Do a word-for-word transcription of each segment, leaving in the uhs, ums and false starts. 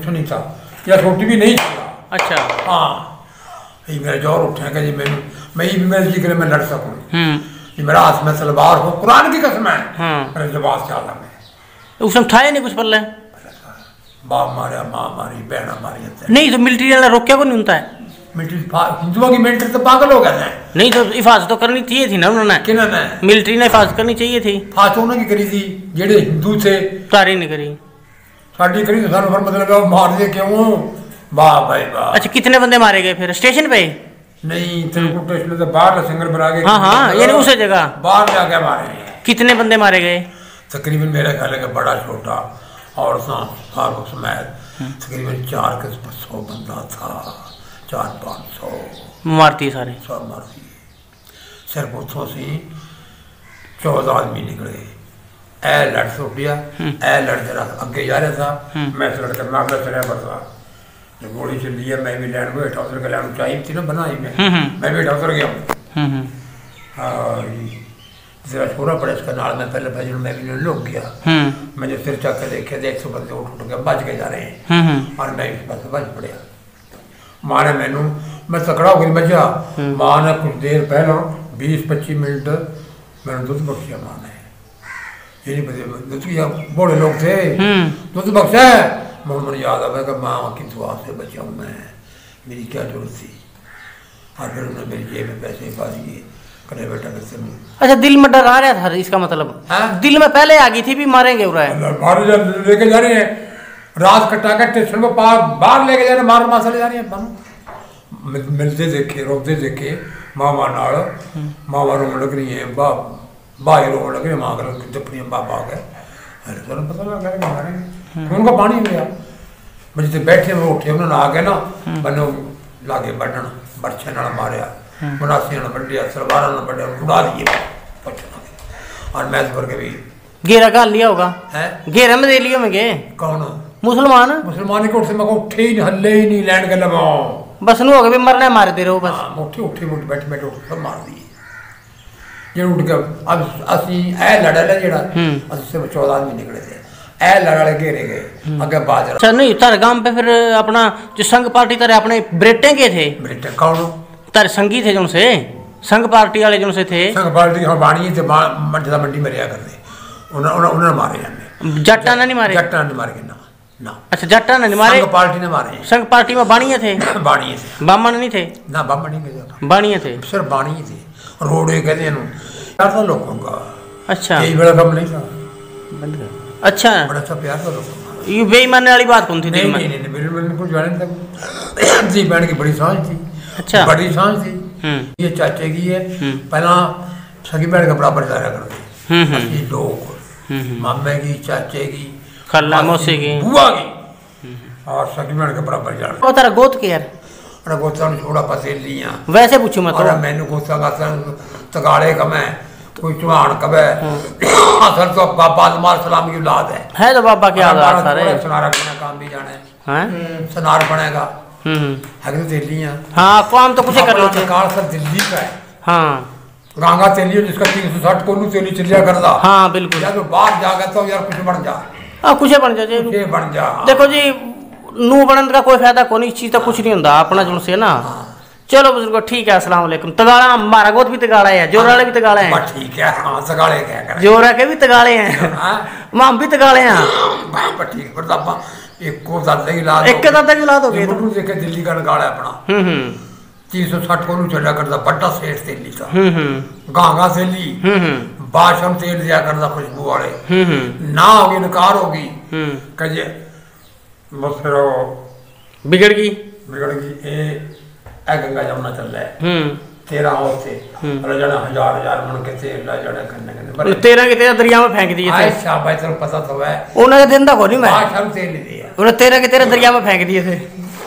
कुछ नहीं था, या रोटी भी नहीं था। अच्छा हाँ, ये मेरा जोर उठे कि जी मैं मैं भी मेरे जी करे मैं लड़ सकूँ, ये मेरा हाथ में तलवार हो, कुरान की कसम है। मेरे जवाब से आला में उस समय ठाए नहीं कुछ पल्ले, बाप मारा, माँ मारी, बहना मारी। नहीं तो मिलिट्री वाला रोक क्या को नहीं होता है? मिलिट्री हिंदुओं की मिलिट्री तो पागल हो गए थे। नहीं तो हिफाजत तो करनी चाहिए थी ना उन्होंने, किन्होंने? मिलिट्री ने हिफाजत करनी चाहिए थी। हिफाजत उन्होंने की करी थी जेडे हिंदू थे, सारी नहीं करी, साड़ी करी तो सारे मतलब मार दे क्यों? वाह भाई वाह। अच्छा कितने बंदे मारे गए फिर स्टेशन पे? नहीं तेलुगु स्टेशन से बाहर सिंगर बना के, हाँ हाँ यानी उस जगह बाहर जाके मारे। कितने बंदे मारे गए? तकरीबन मेरा ख्याल है कि बड़ा छोटा और फारूक समेत तकरीबन चार के सौ बंदा था, चार पाँच सौ मारती सारे सब मारती। सिर्फ उतों से चौदह आदमी निकले, ए लड़ से उठिया, ए लड़ जरा अगे जा रहा था, मैं इस लड़के में अगला चढ़ा पड़ता, जो गोली चली है मैं भी लैंड में बैठा उतर के लैंड ऊंचाई थी ना बनाई में, मैं भी बैठा उतर गया। हाँ जरा छोरा पड़ा इसका नाल में पहले भाई मैं भी लुक गया, मैं जो सिर चक के देखे देख सौ बंदे उठ उठ के बच के जा रहे हैं और मैं इस पास बच पड़िया। माँ ने मैनू मैं तकड़ा हो गई बचा, माँ ने कुछ देर पहला बीस पच्चीस मिनट मैंने दूध बख्शिया। माँ ने ये नहीं दूध किया, बड़े लोग थे दूध बख्शा है, मुझे याद आया कि माँ की दुआ से बचा हूँ मैं, मेरी क्या जरूरत थी। और फिर उन्होंने मेरी जेब में पैसे पा दिए, करे बेटा कैसे। अच्छा दिल में डर आ रहा था इसका मतलब? हाँ? दिल में पहले आ गई थी भी मारेंगे मारे लेके जा रहे हैं, रात कटा के स्टेशन पर पार बाहर लेके जा रहे हैं, मार मार ले जा रहे हैं। मिलते देखे रोकते देखे, मामा नाल मामा रोन लग रही है, बा भाई रोन लग रही है, माँ दपड़ी बाबा आ गए, अरे पता लगा मारेंगे। उनका पानी मिला, मैं जितने बैठे वो उठे उन्होंने आ गए ना बनो लागे बढ़न बर्छे नाल मारिया, मुनासिया ने बढ़िया, सलवार ने बढ़िया उड़ा दिए और मैच भर के भी घेरा गाल लिया होगा है, घेरा में दे लिया मैं गे। कौन? मुसलमान मुसलमान के उठे मैं उठे ही हल्ले ही नहीं लैंड के लगाओ, बस नु हो गए मरना मार दे रहो बस। उठे उठे उठ बैठे बैठे उठ सब मार दिए जे उठ के। अब असि ए लड़ा ले जेड़ा असि से चौदह आदमी निकले थे, ए लड़ा घेरे गए अगे बाजरा। अच्छा नहीं तारे गांव पे फिर अपना जो संघ पार्टी तारे अपने ब्रेटे के थे? ब्रेटे कौन? तारे संगी थे जिनसे संघ पार्टी वाले जिनसे थे, संघ पार्टी हम बाणी थे मंडला मंडी में रिया करते, उन्होंने उन्होंने मारे हमें। जट्टा ने नहीं मारे? जट्टा ने मारे ना ना। अच्छा जट्टा ने नहीं मारे, संघ पार्टी ने मारे। संघ पार्टी में बाणिये थे? बाणिये थे, बामन नहीं थे ना, बामन नहीं थे, बाणिये थे, सिर्फ बाणिये थे। रोडे कहते हैं प्यार था लोगों का। अच्छा यही बड़ा कम नहीं था, अच्छा बड़ा अच्छा प्यार था लोगों का। ये बेईमानने वाली बात कौन थी? नहीं नहीं नहीं बिल्कुल कुछ जाने तक जी बहन की बड़ी सांझ थी। अच्छा बड़ी सांझ थी, ये चाचे की है, पहला सगी बहन का बराबर जाया करते लोग, मामे की, चाचे की, खाला मौसी की, बुआ की और सगी बहन के बराबर जाना। वो तेरा गोत के यार अरे गोता ने छोड़ा पसेलियां वैसे पूछू मैं तो। अरे मैंने गोता का तगाड़े का मैं कोई चुहान कबे असल तो बाबा मार सलाम की औलाद है है तो बाबा की औलाद सारे। सनारा बने काम भी जाने हैं, सनार बनेगा हम्म है तो तेलियां। हाँ काम तो कुछ कर रहे थे। कार सर दिल्ली का है, हाँ गांगा तेली जिसका तीन सौ साठ कोलू तेली चलिया करता। हाँ बिल्कुल, यार बाहर जा गया तो यार कुछ बन जा, हाँ कुछ बन जा जी, कुछ बन जा। देखो जी नू बनने का कोई फायदा कोई नहीं, चीज तो कुछ नहीं होता अपना जो से ना। चलो बुजुर्गो ठीक है, अस्सलाम वालेकुम। तगाड़ा हमारा गोद भी तगाड़ा है, जोरा वाले भी तगाड़े हैं। ठीक है, हाँ तगाड़े क्या करें, जोरा के भी तगाड़े हैं, हम भी तगाड़े हैं। ठीक है, एक को दादा की लाद, एक के दादा की लाद हो गई। मुंडू देखे दिल्ली का गाड़ा अपना, हम्म हम्म तीन सौ साठ को चढ़ा करता, बट्टा सेठ तेली था, हम्म हम्म गांगा तेली, हम्म हम्म बाशम तेल दिया करता खुशबू वाले, हम्म हम्म ना होगी नकार होगी, हम्म कहे बस फिर वो बिगड़ गई बिगड़ गई। ए ए गंगा जमुना चल रहा है, हम्म तेरह होते अरे जने हजार हजार मन के तेल ला जने करने करने तेरह के तेरह दरिया में फेंक दिए थे। अच्छा भाई तेरे पता तो है, उन्होंने दिन तक हो नहीं मैं बाशम तेल दिया, उन्होंने तेरह के तेरह दरिया में फेंक दिए थे।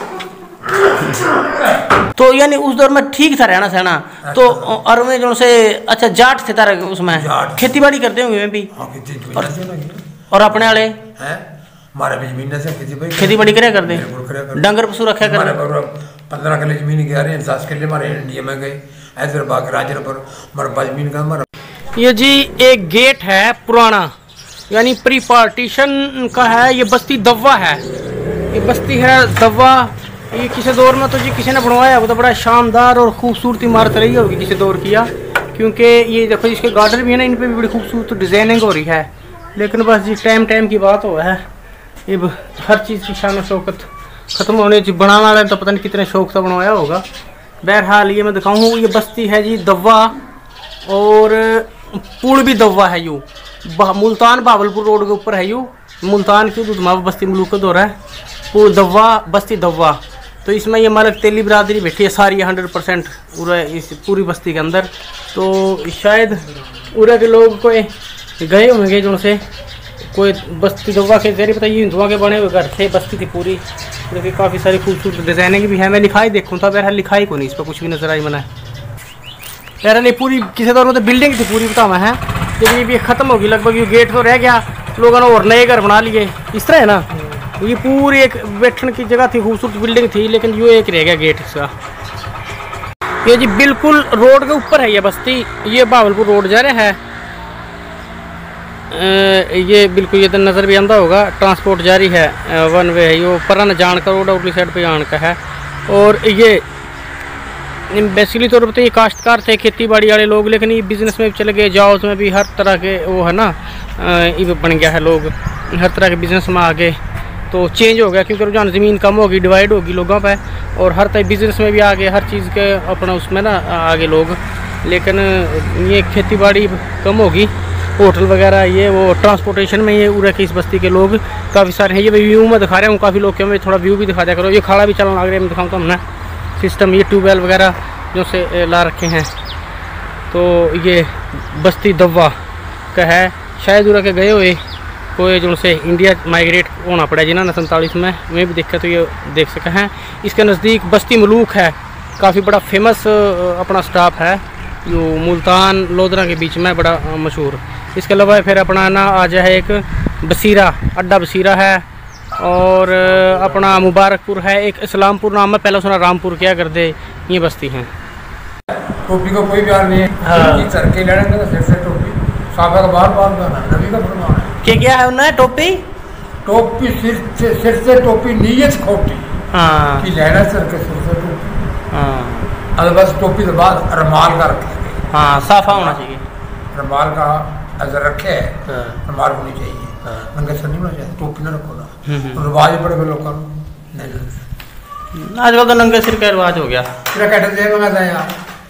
तो यानी उस दौर में ठीक था रहना सहना। तो और में जो से अच्छा जाट थे तारे उसमें खेती बाड़ी करते होंगे भी। और, और अपने वाले हैं हमारे भी जमीन से खेती बाड़ी खेती बाड़ी करे करते, डंगर पशु रखा कर। पंद्रह किले जमीन के आ रहे हैं, दस किले हमारे इंडिया में गए, हैदराबाद राजर पर हमारा जमीन का हमारा। ये जी एक गेट है पुराना, यानी प्री पार्टीशन का है, ये बस्ती दवा है। ये बस्ती है दवा। ये किसी दौर में तो जी किसी ने बनवाया वो तो बड़ा शानदार और खूबसूरत इमारत रही होगी किसी दौर किया, क्योंकि ये देखो इसके गार्डन भी है ना, इन पे भी बड़ी खूबसूरत डिजाइनिंग हो रही है। लेकिन बस जी टाइम टाइम की बात हो है, ये हर चीज़ की शान शौकत ख़त्म होने जी। बनाने वाले तो पता नहीं कितने शौक से बनवाया होगा। बहरहाल ये मैं दिखाऊँ, ये बस्ती है जी दवा और पुल भी दवा है। यूँ मुल्तान बावलपुर रोड के ऊपर है, यूँ मुल्तान की दुधमा बस्ती मुलूक दौर है, पुल दवा बस्ती दवा। तो इसमें ये मलक तेली बिरादरी बैठी है सारी हंड्रेड परसेंट पूरा इस पूरी बस्ती के अंदर। तो शायद उरा के लोग कोई गए होंगे जो से कोई बस्ती दवा के जरिए, पता ये हिंदुओं के बने हुए घर थे, बस्ती थी पूरी। देखिए काफ़ी सारी खूबसूरत डिज़ाइनिंग भी है। मैं लिखाई देखूँ था, बहरहाल लिखाई को नहीं इस पर कुछ भी नजर आई मैंने। बहरहाल ये पूरी किसी दौर में तो बिल्डिंग थी पूरी बतावा है, लेकिन ये भी ख़त्म होगी लगभग। ये गेट तो रह गया, लोगों ने और नए घर बना लिए इस तरह है ना। ये पूरी एक बैठने की जगह थी, खूबसूरत बिल्डिंग थी, लेकिन यो एक रह गया गेट इसका। ये जी बिल्कुल रोड के ऊपर है ये बस्ती। ये बावलपुर रोड जा रहा है, ये बिल्कुल ये तो नज़र भी आंदा होगा। ट्रांसपोर्ट जारी है, वन वे है। ये पर न जान का रोड उगली साइड पे आन का है। और ये बेसिकली तौर पर तो ये काश्तकार थे, खेती बाड़ी वाले लोग, लेकिन ये बिज़नेस में भी चले गए, जॉब्स में भी हर तरह के वो है ना, ये बन गया है, लोग हर तरह के बिज़नेस में आ गए। तो चेंज हो गया क्योंकि रुझान ज़मीन कम होगी, डिवाइड होगी लोगों पे, और हर तरह बिज़नेस में भी आ गए, हर चीज़ के अपना उसमें ना आ गए लोग। लेकिन ये खेती बाड़ी कम होगी, होटल वगैरह ये वो ट्रांसपोर्टेशन में ये उरा की इस बस्ती के लोग काफ़ी सारे हैं। ये व्यू में दिखा रहा हूँ काफ़ी लोग के, मैं थोड़ा व्यू भी दिखा दिया करो। ये खाड़ा भी चलने लग रहा है, मैं दिखाऊँ तो हमने सिस्टम, ये ट्यूबवेल वगैरह जो से ला रखे हैं। तो ये बस्ती दवा का है। शायद उरा के गए हुए कोई जो से इंडिया माइग्रेट होना पड़ा जिन्होंने सैंतालीस में मैं भी देखा, तो ये देख सके हैं। इसके नज़दीक बस्ती मलूक है, काफ़ी बड़ा फेमस अपना स्टॉप है, जो मुल्तान लोधरा के बीच में बड़ा मशहूर। इसके अलावा फिर अपना ना आ जाए एक बसीरा, अड्डा बसीरा है, और अपना मुबारकपुर है, एक इस्लामपुर नाम है, पहले सुना रामपुर क्या कर दे, ये बस्ती हैं। टोपी का कोई प्यार नहीं है। हाँ। सर के लड़ेंगे तो सिर से टोपी साहबा का बार बार नबी का फरमान है। क्या क्या है उन्हें टोपी टोपी सिर से सिर से टोपी नीयत खोटी। हाँ। कि लेना सर के सिर से टोपी। हाँ। अगर बस टोपी के बाद रुमाल का रखेंगे। हाँ, साफा होना चाहिए। रुमाल का अगर रखे रुमाल होनी चाहिए, नंगे सर नहीं होना चाहिए, टोपी ना रखो ना। रिवाज पड़े हुए लोगों को आजकल तो नंगे सिर का रिवाज हो गया। क्या कहते थे मैं यार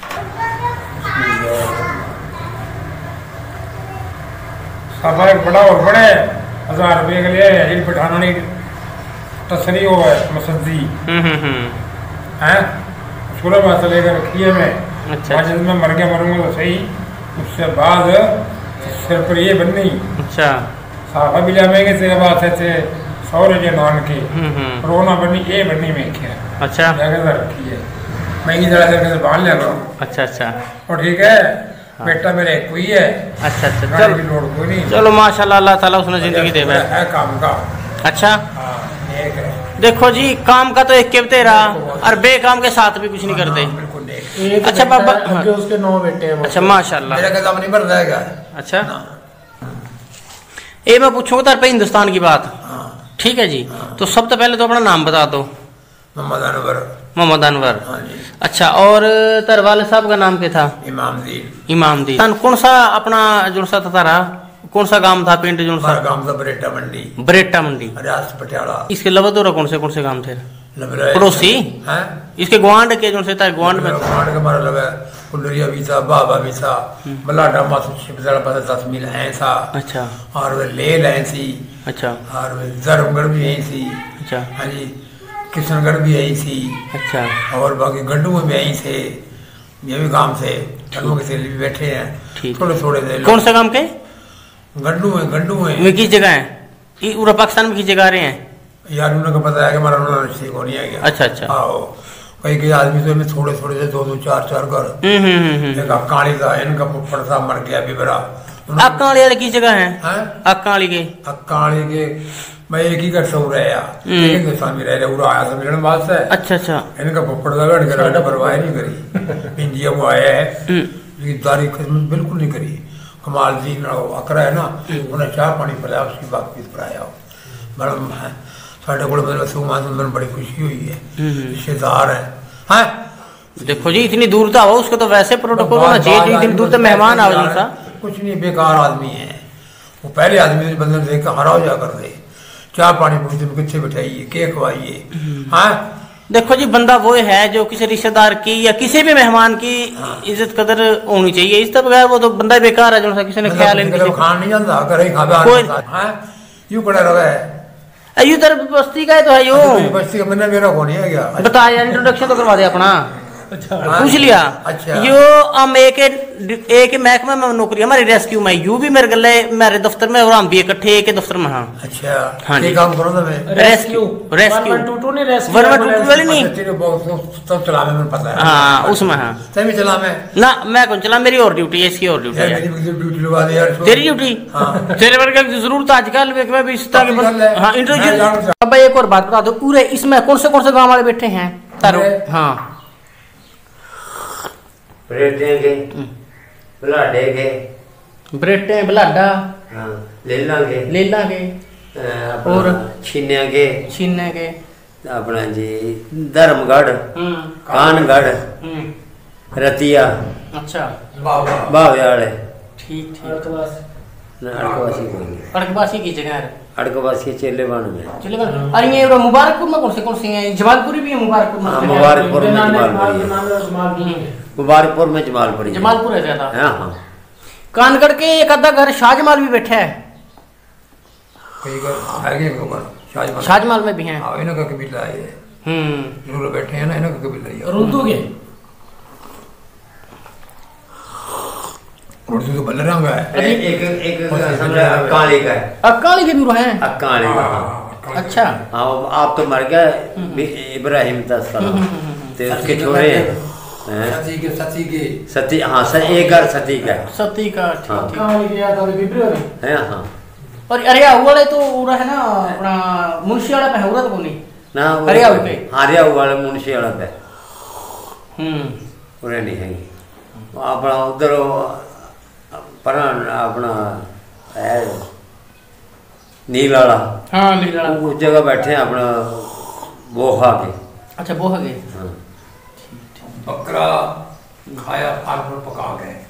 साफा एक बड़ा और बड़े हजार रुपये के लिए इन पठाना नहीं तसरी हो है मसदी है स्कूल में लेकर रखी है। मैं अच्छा, जब मैं मर गया मरूंगा तो सही, उससे बाद सिर पर ये बननी। अच्छा, साफा भी लाएंगे तेरे बात है सौर के नान के रोना बनी ये बननी में क्या। अच्छा, जगह रखी है महंगी जगह से बांध ले लो। अच्छा अच्छा, और ठीक है। हाँ। बेटा मेरे कोई है। अच्छा अच्छा, चलो कोई नहीं। चलो माशाल्लाह, अल्लाह ताला उसने जिंदगी दे है काम का। अच्छा, हाँ, एक है। देखो जी काम का तो एक के तेरा और बेकाम के साथ भी कुछ नहीं करते। अच्छा बाबा, हाँ। उसके नौ बेटे हैं। अच्छा माशाल्लाह, मेरा कदम नहीं बढ़ जाएगा। अच्छा, ये मैं पूछूंगा तार पे हिंदुस्तान की बात। ठीक है जी। तो सबसे पहले तो अपना नाम बता दो। मोहम्मद अनवर। मोहम्मद अनवर। अच्छा, और तार वाले साहब का नाम क्या था? इमामदीन। इमामदीन। कौन सा अपना जो सा था तारा, कौन सा गांव था, पिंड जो सा? गांव था बरेटा मंडी। बरेटा मंडी, रियासत पटियाला। इसके अलावा तो कौन से कौन से गांव थे पड़ोसी? इसके गुआंढ के जो से था, गुआंढ में गुआंढ का हमारा लगा कुंडरिया भी था, बाबा भी था, बलाडा मासूम दस मील है था। अच्छा, और वे लेल है सी। अच्छा, और वे जरमगढ़ भी है सी। अच्छा, हाँ जी, किशनगढ़ भी आई थी। अच्छा, और बाकी गड्ढू में भी आई थे, ये भी गांव थे, गड्ढू के भी बैठे हैं थोड़े थोड़े थे। कौन सा गांव के? गड्ढू में। गड्ढू में वे किस जगह है? पूरा पाकिस्तान में किस जगह आ रहे हैं यार? उन्होंने पता है कि हमारा रिश्ते को नहीं आ गया। अच्छा अच्छा, आओ कई कई आदमी तो में थोड़े थोड़े से दो दो चार चार घर। एक अक्काली था, इनका फुफड़ था मर गया भी बड़ा। अक्काली वाले किस जगह है? अक्काली के अक्काली के मैं एक ही घर सऊ रहे यार, स्वामी रह रहे आया था मिलने वास्ते। अच्छा अच्छा, इनका पप्पड़ का लड़ कर परवाह नहीं करी। इंडिया वो आया है, लेकिन दारी खिदमत बिल्कुल नहीं करी। कमाल जी अकरा है ना, उन्हें चाह पानी पिलाया, उसकी बात पीत पर आया। बड़ा साढ़े को मतलब सुमान बड़ी खुशी हुई है, रिश्तेदार है। हाँ देखो जी इतनी दूर तो आओ, उसको तो वैसे प्रोटोकॉल होना चाहिए जी, इतनी दूर तो मेहमान आओ जी सा। कुछ नहीं, बेकार आदमी है वो। पहले आदमी बंदे देख कर हरा हो जा कर दे, चाय पानी पूछते कितने बिठाइए, केक खवाइए। हाँ देखो जी बंदा वो है जो किसी रिश्तेदार की या किसी भी मेहमान की इज्जत कदर होनी चाहिए, इस तरह बगैर वो तो बंदा बेकार है जो सा किसी ने ख्याल नहीं, खान नहीं जाता घर ही खा यूं खड़ा रहा है। यू तर बस्ती का है तो है यो बस्ती का मैंने मेरा कौन है क्या बता यार, इंट्रोडक्शन तो करवा दे अपना। अच्छा पूछ लिया। अच्छा यो हम एक एक महकमे में नौकरी हमारी रेस्क्यू में, यू भी मेरे गले मेरे दफ्तर में और हम भी इकट्ठे एक दफ्तर में। हाँ अच्छा हाँ जी काम करो ना मैं rescue rescue one one two two नहीं rescue one one two two वाली नहीं तेरे बहुत सब चला में पता है। हाँ उसमें हाँ तभी चला मैं ना, मैं कौन चला, मेरी और ड्यूटी है, इसकी और ड्यूटी है। मेरी ड्यूटी लगा दे यार, तेरी ड्यूटी तेरे वर्ग की जरूरत आजकल मैं भी इस तरह के हाँ इंटरव्यू। अब एक और बात बता दो, पूरे इसमें कौन से कौन से गाँव वाले बैठे हैं तारो? हाँ ब्रेटे के बलाडे के ब्रेटे बलाडा हाँ लेला के लेला के और छीन्या के छीने के अपना जी धर्मगढ़ कानगढ़ रतिया अच्छा बाव्याल ठीक ठीक अड़कवासी अड़कवासी की जगह है, अड़कवासी चेले बाण में चले गए। अरे ये मुबारकपुर में कौन से कौन से हैं? जमालपुरी भी है मुबारकपुर में? हाँ मुबारकपुर में जमालपुरी, मुबारकपुर में जमालपुरी जमालपुर है ज्यादा। हाँ हाँ कानगढ़ के एक आधा घर शाहजमाल भी बैठा है, कई घर आगे शाहजमाल शाहजमाल में भी हैं। हाँ इनका कबीला है, हम्म जो बैठे हैं ना इनका कबीला है। रुंदू के उर्दू तो बलरंग है। एक एक अकाली का है, अकाली के भी हैं अकाली का। अच्छा हाँ आप तो मर गए इब्राहिम तस्करा ते उसके छोरे सती के सती के सती हाँ सर एक घर सती का सती का हाँ है हाँ। और अरे वाले तो उरा है ना अपना मुंशी वाला पे उरा तो नहीं ना हरिया पे हरिया वाले मुंशी वाला पे हम्म उरे नहीं है अपना उधर पर अपना है नीलाड़ा हाँ नीलाड़ा उस जगह बैठे हैं अपना बोहा के। अच्छा बोहा के हाँ बकरा खाया फाग में पका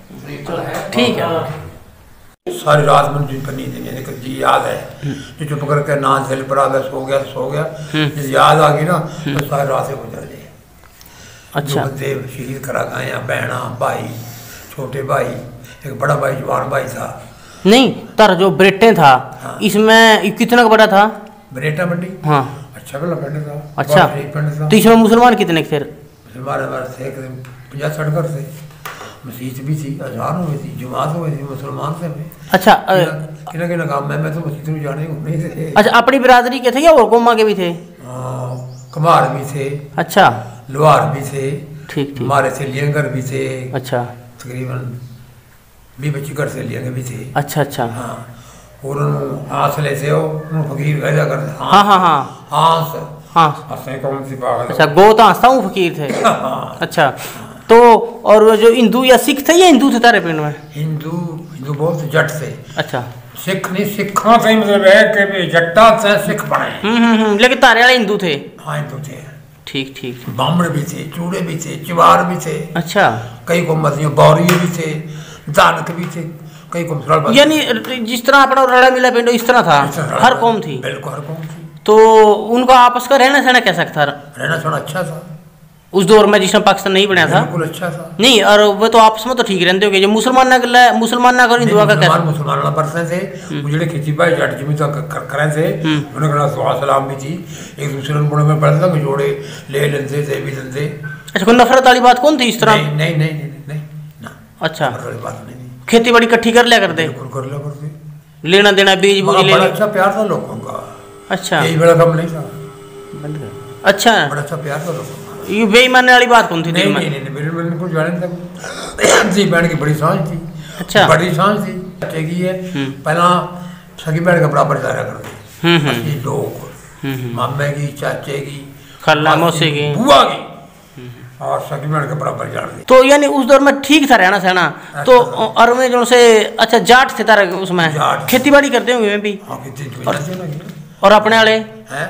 गए ठीक है। सारी रात में जी पर नींद नहीं आई, जी याद है जो चुप करके ना दिल पर आ गया सो गया सो गया, जब याद आ गई ना तो सारी रात से गुजर गई। अच्छा बंदे शहीद करा गए हैं, बहना भाई छोटे भाई, एक बड़ा भाई जवान भाई था। नहीं तर जो ब्रेटे था हाँ। इसमें कितना का बड़ा था? बरेटा मंडी हाँ अच्छा वाला पिंड था। अच्छा पिंड था। तो इसमें मुसलमान कितने थे? मुसलमान हमारे थे पचास साठ घर थे, मस्जिद भी थी, अजान हुई थी, जुमात हुई थी, मुसलमान थे। अच्छा किना किना काम में मैं तो मस्जिद में जाने को नहीं थे। अच्छा अपनी बिरादरी के थे या और कौमा के भी थे? कमार भी थे, अच्छा लोहार भी थे, ठीक ठीक हमारे से लियंगर भी थे, अच्छा तकरीबन भी बच्ची घर से लियंगर भी थे। अच्छा अच्छा हाँ और आसले से वो फकीर गया करते हाँ हाँ हाँ हाँ हाँ हंसने कौन सी बात। अच्छा गो तो हंसता हूँ फकीर थे। अच्छा तो और वो जो हिंदू या सिख थे या हिंदू थे तारे पिंड में? हिंदू हिंदू बहुत जट थे। अच्छा सिख नहीं, सिखों से मतलब है कि जट्टा से सिख बने। हम्म हम्म लेकिन तारे वाले हिंदू थे? हाँ हिंदू थे। ठीक ठीक बामण भी थे, चूड़े भी थे, चिवार भी थे। अच्छा कई को मतियों बौरिये भी थे, दानक भी थे, कई को यानी जिस तरह अपना रड़ा मिला पिंड इस तरह था, हर कौम थी। बिल्कुल हर कौम थी। तो उनका आपस का रहना सहना कैसा था? रहना सहना अच्छा था उस दौर में जिसमें पाकिस्तान नहीं बना था। बिल्कुल अच्छा था। नहीं और वो तो आपस में तो ठीक रहते हो, जो मुसलमान ना गला मुसलमान ना कर हिंदुआ का कैसा? मुसलमान ना परसे थे मुझे खेती बाई जट जमी तो करे थे, उन्होंने कहा दुआ सलाम भी थी, एक दूसरे को मुड़े में पड़ता था, जोड़े ले लेते थे भी लेते। अच्छा कोई नफरत वाली बात कौन थी इस तरह? नहीं नहीं नहीं नहीं नहीं ना। अच्छा बात नहीं, खेती बाड़ी इकट्ठी कर लिया करते, कर लिया करते, लेना देना बीज बूज लेना। अच्छा प्यार था लोगों का। अच्छा यही बड़ा कम नहीं था। अच्छा बड़ा अच्छा प्यार था लोगों का। ये बेईमानी वाली बात कौन थी? नहीं नहीं नहीं मेरे मन को जाने तक जी बहन की बड़ी सांझ थी। अच्छा बड़ी सांझ थी की है पहला सगी बहन का बराबर जाया करते असली लोग, मामे की, चाचे की, खाला मौसी की, बुआ की और सगी बहन के बराबर जान दी। तो यानी उस दौर में ठीक था रहना सहना। तो और में जो से अच्छा जाट थे तारा उसमें खेती बाड़ी करते होंगे भी? हाँ खेती और अपने वाले हैं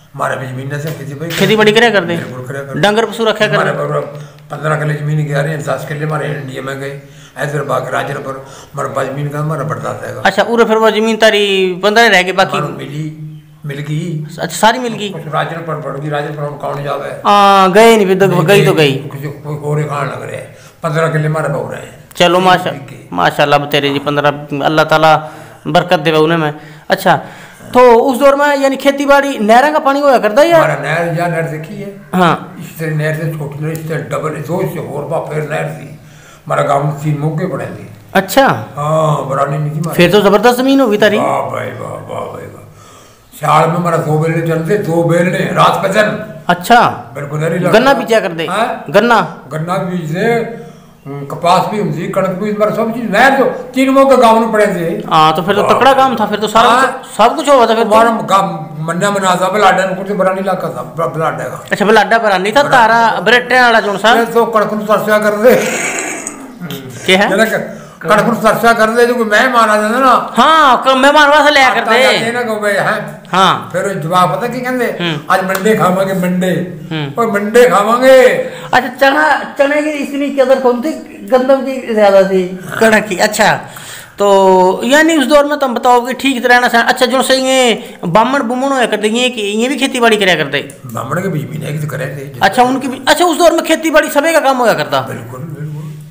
हमारे भी जमीन से खेती बाड़ी खेती बाड़ी करे कर दे, बिल्कुल करे कर डंगर पशु रखा कर हमारे पर पंद्रह किले जमीन के आ रहे हैं, दस किले हमारे इंडिया में गए ऐसे बाकी राज्य पर हमारा बा जमीन का हमारा बढ़ता जाएगा। अच्छा उरे फिर वो जमीन तारी पंद्रह रह गई बाकी मिली मिल गई। अच्छा सारी मिल गई, कुछ राज्य पर पड़ गई, राज्य पर हम कौन जावे हाँ गए नहीं फिर गई तो गई, कुछ कोई और खान लग रहे हैं, पंद्रह किले हमारे बहु रहे हैं। चलो माशा माशाल्लाह तेरे जी पंद्रह अल्लाह ताला बरकत देवे उन्हें में। अच्छा तो उस दौर में यानी खेती बाड़ी नहर का पानी होया करता है या हमारा नहर या नहर देखी है हाँ इस तरह नहर से छोटी नहर इस तरह डबल दो से और बा फिर नहर थी हमारा गाँव में तीन मौके पड़े थे। अच्छा हाँ बरानी नहीं थी फिर तो जबरदस्त जमीन होगी तारी। वाह भाई वाह वाह भाई वाह, साल में हमारा दो बेलने चलते, दो बेलने रात पचन। अच्छा बिल्कुल गन्ना बीजा कर दे, गन्ना गन्ना बीज दे, कपास भी होती, कणक भी हमारा सब चीज नहर जो तीन मौके गाँव में पड़े थे। हाँ तो फिर तो तकड़ा काम था, फिर तो सारा सब कुछ हुआ था फिर हमारा गाँव मन्ना मना था बलाडा में कुछ बरानी इलाका था बलाडा का। अच्छा बलाडा बरानी था तारा बरेटे वाला जोन सा तो कणक तरसा कर दे क्या है कणक तरसा कर दे जो मैं माना जाता ना हाँ मेहमान वास्ते ले कर दे ना को भाई है हाँ फिर जवाब पता की कहते आज मंडे खावांगे मंडे और मंडे खावांगे। अच्छा चना चने की इतनी कदर कौन थी, गंदम की ज्यादा थी कणक की। अच्छा तो यानी उस दौर में तुम बताओ कि ठीक रहना सा। अच्छा जो से ये बामण बुमण होया करते ये कि ये भी खेती बाड़ी करया करते, बामण के बीच भी नहीं करे थे। अच्छा उनकी भी अच्छा उस दौर में खेती बाड़ी सभी का काम होया करता। बिल्कुल बिल्कुल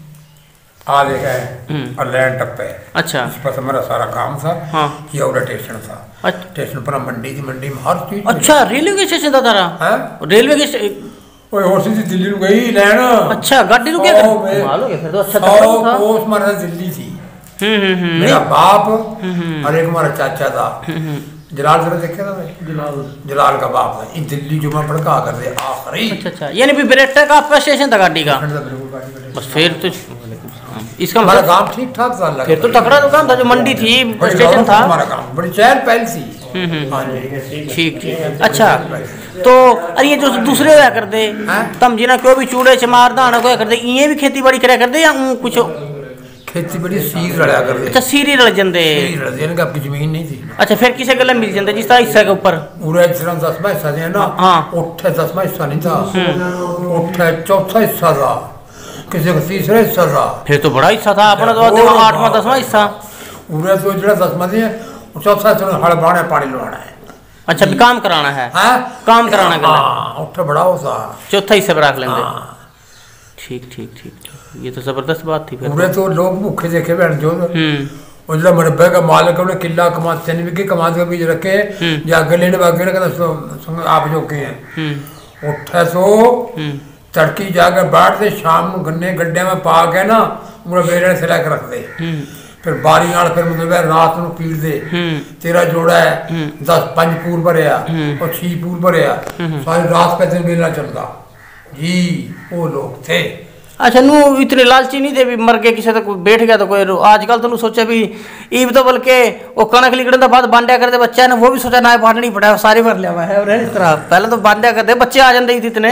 आ देखा है और लैंड टप्पे अच्छा इस पर हमारा सारा काम था। हाँ ये और स्टेशन था, स्टेशन पर मंडी थी, मंडी में हर चीज। अच्छा रेलवे स्टेशन था तारा है रेलवे के ओए और सी दिल्ली में गई लैंड। अच्छा गाड़ी रुके मालूम है फिर तो अच्छा था वो हमारा दिल्ली थी। हम्म मेरा बाप और एक हमारा चाचा था जलाल जरा देखे था जलाल जलाल का बाप था इन दिल्ली जो मैं पढ़का कर दे आखिरी। अच्छा अच्छा यानी भी बरेटा का आपका स्टेशन था गाड़ी का बस फिर तो इसका हमारा काम ठीक ठाक था। फिर तो तकड़ा तो काम था जो मंडी थी स्टेशन था हमारा काम बड़ी चहल पहल सी। ठीक ठीक अच्छा तो अरे ये जो दूसरे होया करते तम जिना क्यों भी चूड़े चमार दाना को करते ये भी खेती बाड़ी करया करते या कुछ खेती बड़ी सीर रला करते। अच्छा सीरी रल जंदे इनका आपकी जमीन नहीं थी। अच्छा फिर किसे गले मिल जंदे जिस तरह हिस्सा के ऊपर पूरा इतना दसवां हिस्सा थे ना। हाँ उठे दसवां हिस्सा नहीं था, उठे चौथा हिस्सा था, किसी को तीसरा हिस्सा था। फिर तो बड़ा हिस्सा था अपना तो आठवां दसवां हिस्सा पूरा तो जो दसवां थे चौथा हिस्सा हल बाढ़ पानी लुआना है। अच्छा भी काम कराना है हाँ काम कराना है उठे बड़ा होता चौथा हिस्सा पर रख लेंगे। ठीक ठीक ठीक ये तो जबरदस्त बात थी। पूरे तो लोग भूखे देखे बैठ जो उजला मरबे का मालिक ने किला कमा तीन बिके कमा के बीज रखे जाके लेने बाकी ने कहना आप जो के हैं उठे सो तड़की जाके बैठते शाम को गन्ने गड्ढे में पा के ना उन्हें बेड़े से लेकर रख दे फिर बारी नाल फिर मतलब रात को पीट दे तेरा जोड़ा है दस पंज पूर भरिया और छी पूर भरिया सारी रात पे दिन मेला चलता जी वो लोग थे। अच्छा नू इतने लालची नहीं थे भी मर के किसी तक बैठ गया तो कोई आजकल तो सोचा भी ईब तो बल्कि वो कणक लिखने बाद बांधा करते बच्चा ने वो भी सोचा ना बांधनी पड़ा सारी भर लिया है और इस तरह पहले तो बांधा करते बच्चे आ जाते इतने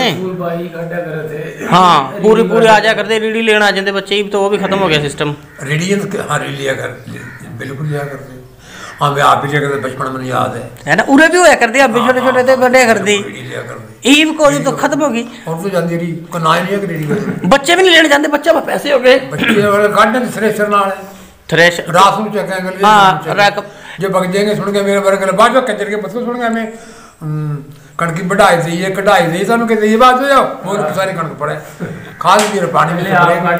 हाँ पूरी पूरी आ जा करते रीढ़ी लेना आ जाते बच्चे ईब तो वो भी खत्म हो गया सिस्टम। रीढ़ी हाँ रीढ़ी लिया कर बिल्कुल लिया करते हाँ मैं आप भी लिया करते बचपन में याद है है ना उरे भी होया कर दिया अभी छोटे छोटे थे बड़े कर दी ईब को तो खत्म होगी और तो जाती रही को ना नहीं है बच्चे भी नहीं लेने जाते बच्चे पैसे हो गए बच्चे वाले काटने थ्रेशर नाल थ्रेशर रात में चेकेंगे हां जो बग जाएंगे सुन के मेरे बारे बाद में कचर के पत्तों सुन के हमें कणकी बढ़ाई दी है कढ़ाई दी सानू कहते ये बात हो जाओ वो सारी कणक पड़े खाद भी पानी में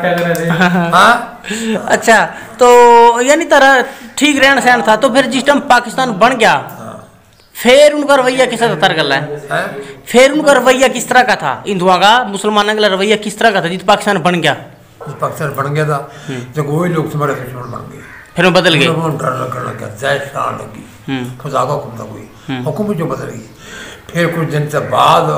हां अच्छा तो यानी तरह ठीक रहन सहन था। तो फिर जिस टाइम पाकिस्तान बन गया फिर उनका रवैया किस तरह तर गला है फिर उनका रवैया किस तरह का था हिंदुओं का मुसलमानों का रवैया किस तरह का था जिस पाकिस्तान बन गया पाकिस्तान बन गया था जब वही लोग तुम्हारे दुश्मन बन गए फिर वो बदल गए डर लगने लगा जैश आने लगी खुदा का हुक्म था कोई हुक्म जो बदल गई फिर कुछ दिन से बाद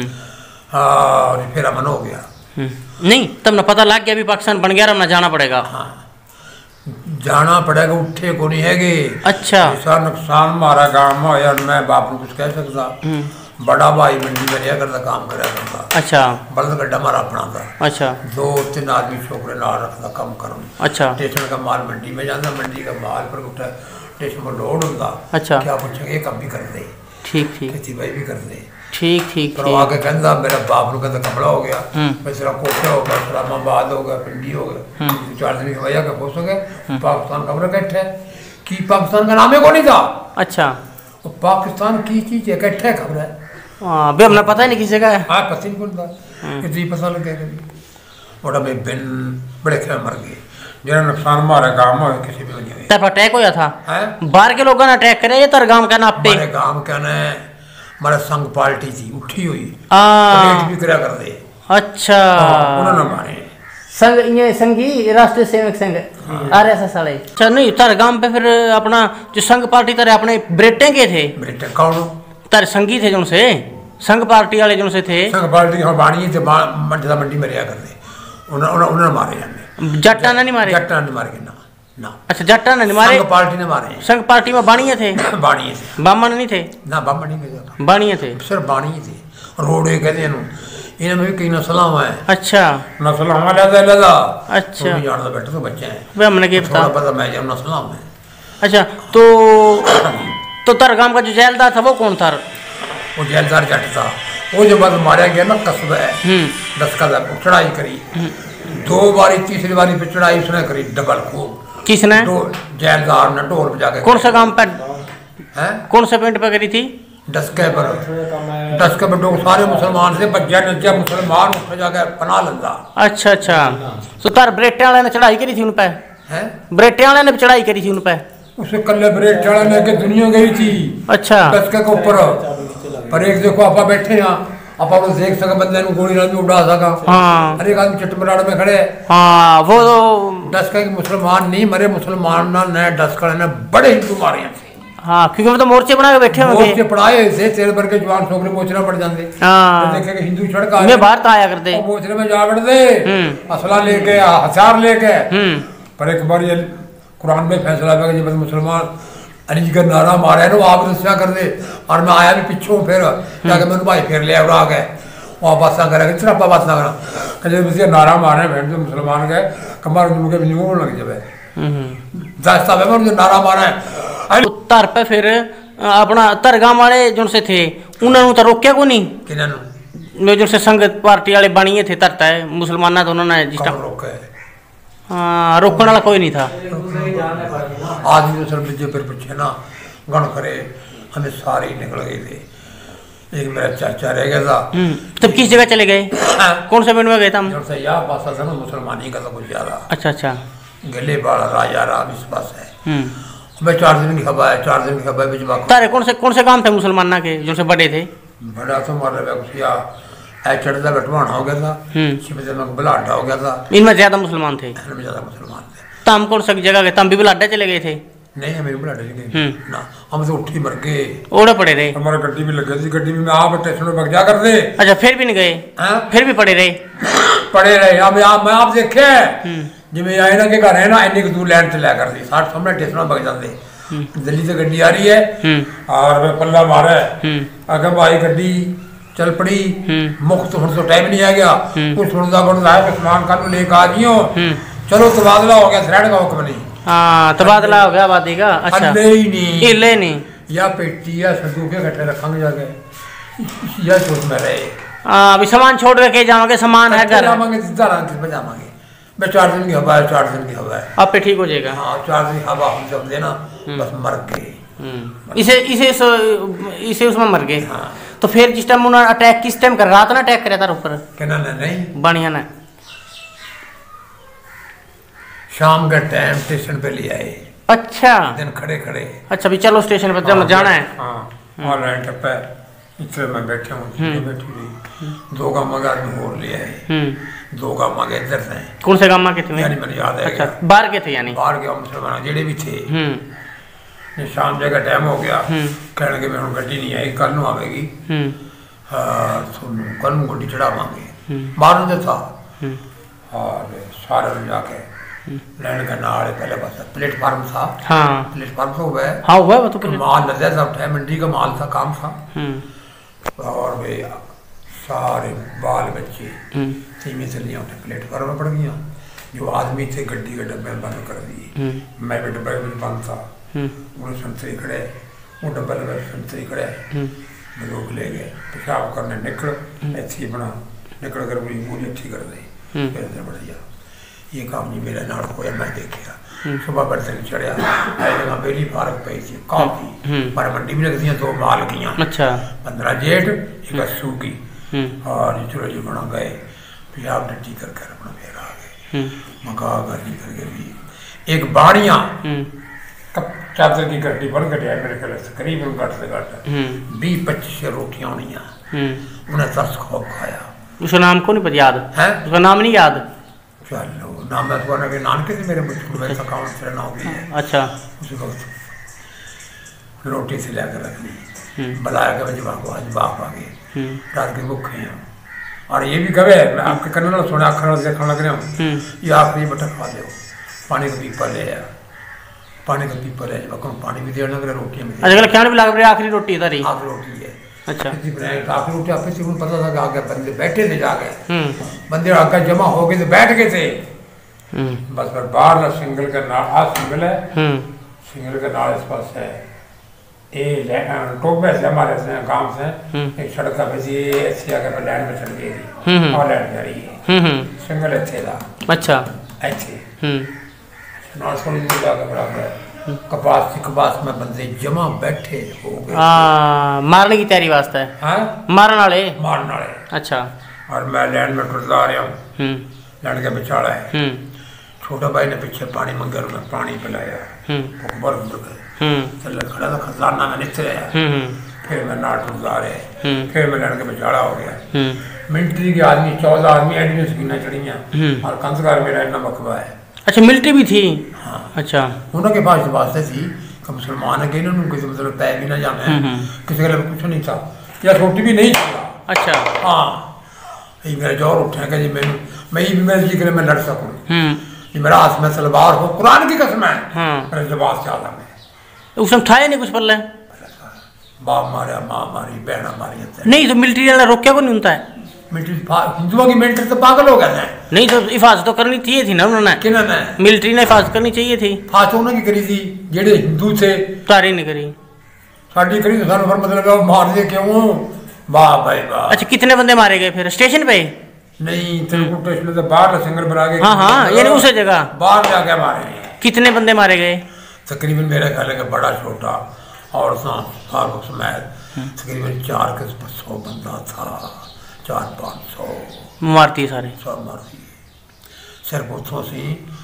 फिर अमन हो गया नहीं तब ना पता लग गया भी पाकिस्तान बन गया ना जाना पड़ेगा। हाँ जाना पड़ेगा उठे को नहीं है अच्छा ऐसा नुकसान मारा गाँव में यार मैं बाप को कुछ कह सकता बड़ा भाई मंडी में रहा करता काम कराया करता। अच्छा बल्द गड्ढा मारा अपना था। अच्छा दो तीन आदमी छोकरे ला रखता कम करूँ। अच्छा स्टेशन का माल मंडी में जाता मंडी का माल पर उठा स्टेशन पर लोड होता। अच्छा क्या पूछेंगे ये कम भी कर दे ठीक ठीक खेती बाड़ी भी करते ठीक ठीक पर ठीक आके कहता मेरा बाप नु कहता कमला हो गया मेरा कोठा हो गया इस्लामाबाद हो गया पिंडी हो गया चार दिन की वजह का हो सके पाकिस्तान कमरा बैठे कि पाकिस्तान का नाम ही को नहीं था। अच्छा तो पाकिस्तान की चीज है कैठे खबर है हाँ बे हमने पता ही नहीं किसी का है हाँ पता नहीं कौन था कि पता लग गया बड़ा में बिन बड़े खे मर गए जिन्हें नुकसान मारा गांव में किसी भी नहीं तब अटैक होया था है बाहर के लोगों ने अटैक करे ये तर गांव का ना पे हमारे गांव का ने हमारा संघ पार्टी थी उठी हुई आ परेड भी करा कर दे अच्छा उन्होंने मारे संघ ये संघी राष्ट्रीय सेवक संघ आरएसएस वाले अच्छा नहीं तर गांव पे फिर अपना जो संघ पार्टी तरह अपने ब्रेटे के थे ब्रेटे कौन तर संघी थे जो से संघ पार्टी वाले जो से थे संघ पार्टी हम बाणी थे मंडला मंडी में रिया कर दे उन्होंने उन्होंने मारे हमें जट्टा ने नहीं मारे जट्टा ने मारे ना ना अच्छा जट्टा ने नहीं मारे संघ पार्टी ने मारे संघ पार्टी में बाणिये थे बाणी थे बामन नहीं थे ना बामन नहीं थे बाणिये थे सिर्फ बाणी थे रोडे कहते हैं इन्हें भी कई नस्ल है अच्छा नस्ल हमारे लदा लदा अच्छा तो जानता बैठे तो बच्चे हैं वे हमने क्या थोड़ा पता पता मैं जब नस्ल में अच्छा तो तो तर गांव का जो जेलदार था वो कौन था वो जेलदार जट था वो जब बाद मारा गया ना कस्बा है दस का चढ़ाई करी दो बारी तीसरी बारी पे चढ़ाई उसने करी डबल खूब किसने जेलदार ने ढोल बजा के कौन सा गांव पे हैं कौन सा पिंड पे करी थी डस्के पर डस्के पर लोग सारे मुसलमान से बच्चे नच्चे मुसलमान उठ जाके पना लंदा अच्छा अच्छा तो तार ब्रेटे वाले ने चढ़ाई करी थी उन पे हैं ब्रेटे वाले ने भी चढ़ाई करी थी उन पे उसे कल्ले ब्रेट चढ़ाने के दुनिया गई थी अच्छा डस्के के ऊपर पर एक देखो आपा बैठे यहाँ आप आप देख सके बंदे को गोली भी उड़ा सका हाँ हर एक आदमी चटमराड़ में खड़े हाँ वो तो डस्का के मुसलमान नहीं मरे मुसलमान ने डस्का ने बड़े हिंदू मारे हैं हाँ क्योंकि वो तो मोर्चे बना के बैठे होंगे मोर्चे पड़ाए थे तेरे भर के जवान छोकरे मोचना पड़ जाते हाँ देखे कि हिंदू सड़क मैं बाहर तो आया करते मोचने में जा बढ़ते असला लेके हथियार लेके पर एक बार ये कुरान में फैसला हुआ कि जब मुसलमान अली का नारा मारा है ना आप दस्या कर दे और मैं आया भी पिछों फिर जाके मैंने भाई फिर लिया और आ गए वहाँ बात ना करा इतना आपा बात ना करा कहे बस ये नारा मारे बहन जो मुसलमान गए कमर मुझे भी नहीं लग जब दास्ता में मुझे नारा मारा है तर पे फिर अपना तरगाम वाले जो से थे उन्होंने तो रोकया को नहीं किन्होंने जो से संघ पार्टी वाले बनिए थे तरता है मुसलमाना तो उन्होंने जिस टाइम रोका है हाँ रोकने वाला कोई नहीं था आदमी तो सर फिर पूछे ना गण करे हमें सारे ही निकल गए थे एक मेरा चाचा रह गया था तब किस जगह चले गए कौन सा पिंड में गए थे हम से यहाँ पासा था ना मुसलमान ही का था कुछ ज्यादा अच्छा अच्छा गले बाड़ा राजा राम इस पास है मैं चार दिन की खबर है चार दिन की खबर बिजवा तारे कौन से कौन से काम थे मुसलमाना के जो से बड़े थे बड़ा तो मारे बेगुसिया ऐ चढ़ता बैठवाना हो गया था शिवजे में बलाडा हो गया था इनमें ज्यादा मुसलमान थे इनमें ज्यादा मुसलमान थे तम कौन सा जगह गए तम भी बलाडा चले गए थे नहीं हमें बलाडा नहीं गए ना हम तो उठी मर गए ओढ़े पड़े रहे हमारा गड्डी भी लग गई थी गड्डी में आप स्टेशन पर जा कर दे अच्छा फिर भी नहीं गए फिर भी पड़े रहे पड़े रहे अब आप मैं आप देखे जिम्मे आए ना के घर है ना इन्नी दूर लैंड चला कर दी साठ सामने स्टेशन बग जाते दिल्ली से गड्डी आ रही है और मैं पल्ला मारा है अगर भाई गड्डी चल पड़ी मुक्त तो तो टाइम नहीं आ गया कुछ सुनता गुणता है समान का लेकर आ जियो चलो तबादला हो गया थ्रेड का हुक्म नहीं हाँ तबादला हो गया आबादी का अच्छा ले ही नहीं हिले नहीं या पेटी या संदूक इकट्ठे रखेंगे जाके या सोच में रहे हाँ अभी सामान छोड़ के जाओगे सामान है घर जावांगे सीधा रंग पे जावांगे मैं चार दिन की हवा है चार दिन की हवा है आप पे ठीक हो जाएगा हाँ चार दिन की हवा हम जब देना बस मर गए इसे इसे इसे उसमें मर गए तो फिर जिस टाइम उन्होंने अटैक किस टाइम कर रहा था ना अटैक कराया था ऊपर कहना नहीं बढ़िया ना शाम के टाइम स्टेशन पे ले आए अच्छा दिन खड़े खड़े अच्छा भी चलो स्टेशन पर जब जाना है हाँ और लाइन टप्पा इतने मैं बैठे हूँ बैठी रही दो गाँव मगा और ले आए दो गाँव मगे इधर से कौन से गाँव के थे यानी मैंने याद है अच्छा बाहर के थे यानी बाहर के मुसलमान जेड़े भी थे शाम जगह टाइम हो गया कहने के मैं हम गड्डी नहीं आई कल आवेगी कल गड्डी चढ़ावांगे बाहर जो था और सारे जाके लैंड का नाल पहले बस प्लेटफार्म था हाँ प्लेटफार्म तो हुआ है हाँ हुआ है वो तो माल लदे था उठाया मंडी का माल था काम था और वे सारे बाल बच्चे तीन चलियाँ उठे प्लेटफार्म में पड़ गई जो आदमी थे गड्डी के डब्बे बंद कर दिए मैं भी डब्बे में बंद था उन्हें संतरी खड़े वो डब्बल में संतरी खड़ा है लोग ले गए पेशाब करने निकल ऐसी बना निकल कर पूरी पूरी अच्छी कर दी फिर अंदर बढ़ गया। ये काम नहीं मेरा नाड़ होया मैं देखा सुबह बर्तन चढ़िया जगह बेली पार्क पे थी काफी पर मंडी में लगती दो माल की अच्छा पंद्रह जेठ एक अस्सू की और चलो जी बना गए पेशाब डटी कर कर अपना फिर आ गए मका गर्मी करके भी एक बाड़िया कब चादर की गड्डी बन गया मेरे ख्याल से करीबन घट से घट बीस पच्चीस रोटियां होनी उन्हें तरस खो खाया। उसका नाम को नहीं पता याद है उसका नाम नहीं याद चलो नाम मैं तुम्हारा के नानके से मेरे मुझको वैसा काम से ना हो गई है अच्छा उसी वक्त रोटी से लेकर रख ली बुलाया के बजे बाप आज बाप आ गए रात के भूखे हैं और ये भी कहे मैं आपके कन्नड़ सुने अखर देखने लग रहा हूँ ये आखिरी बटा खा दो पानी का पीपा ले आया पानी का पीपा ले आया पानी भी देना लग रोटियाँ भी अच्छा क्या भी लग रहा आखिरी रोटी इधर ही आखिरी रोटी है अच्छा आखिरी रोटी आपे से पता था कि आगे बंदे बैठे थे जाके बंदे आगे जमा हो गए थे बैठ गए थे बस फिर बाहर ना सिंगल का नाल आज सिंगल है सिंगल का नाल इस पास है ये टोबे से हमारे से गांव से एक सड़क का बजी ऐसी आगे पर लैंड में चल गई थी और लैंड जा रही है सिंगल अच्छे था अच्छा अच्छे नाल सोनी में जाकर बराबर कपास की कपास में बंदे जमा बैठे हो गए हाँ मारने की तैयारी वास्ता है हाँ मारने वाले मारने वाले अच्छा और मैं लैंड में टुरता आ रहा हूँ लैंड के बिछाड़ा है छोटा भाई ने पीछे पानी मंगा मैं पानी पिलाया बर्फ गए चल खड़ा था खजाना में नीचे आया फिर मैं नाट टुरता रहे फिर मैं लैंड के बिछाड़ा हो गया मिलिट्री के आदमी चौदह आदमी एडमी स्कीना चढ़िया और कंसकार मेरा इतना बखबा है अच्छा मिलिट्री भी थी हाँ अच्छा उनके पास वास्ते थी कि मुसलमान है ना उनको मतलब पैर भी ना जाना है किसी का कुछ नहीं था या रोटी भी नहीं था अच्छा हाँ ये मेरा जोर उठेगा जी मैं मैं ये मैं जी कर मैं लड़ सकूँ ये मेरा हाथ में तलवार हो कुरान की कसम है मेरे जवाब से आला में उसने उठाया नहीं कुछ पल्ले बाप मारा माँ मारी बहना मारी नहीं तो मिलिट्री वाला रोक क्या को नहीं होता है हिंदुओं की मिलिट्री तो पागल हो गए थे नहीं तो हिफाजत तो करनी चाहिए थी ना उन्होंने किन्होंने मिलिट्री ने हिफाजत करनी चाहिए थी हिफाजत उन्होंने करी थी जेडे हिंदू थे तारी नहीं करी साड़ी करी तो सारे पर मतलब मार दे क्यों वाह भाई वाह अच्छा कितने बंदे मारे गए फिर स्टेशन पे नहीं तेलुगु स्टेशन से बाहर सिंगल बना के हाँ हाँ यानी उस जगह बाहर जाके मारे कितने बंदे मारे गए तकरीबन मेरा ख्याल है बड़ा छोटा और सार समेत तकरीबन चार के सौ बंदा था चार पाँच सौ मारती सारे सब मारती सिर्फ उतों से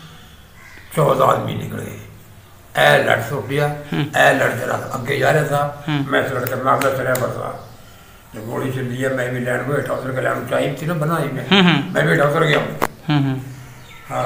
चौदह आदमी निकले ए लड़ सुटिया ए लड़ जरा अगे जा रहा था मैं लड़के मैं अगला चलिया पड़ता जो गोली चली है मैं भी लैंड में बैठा उतर के लैंड चाहिए थी ना बनाई में मैं भी बैठा उतर गया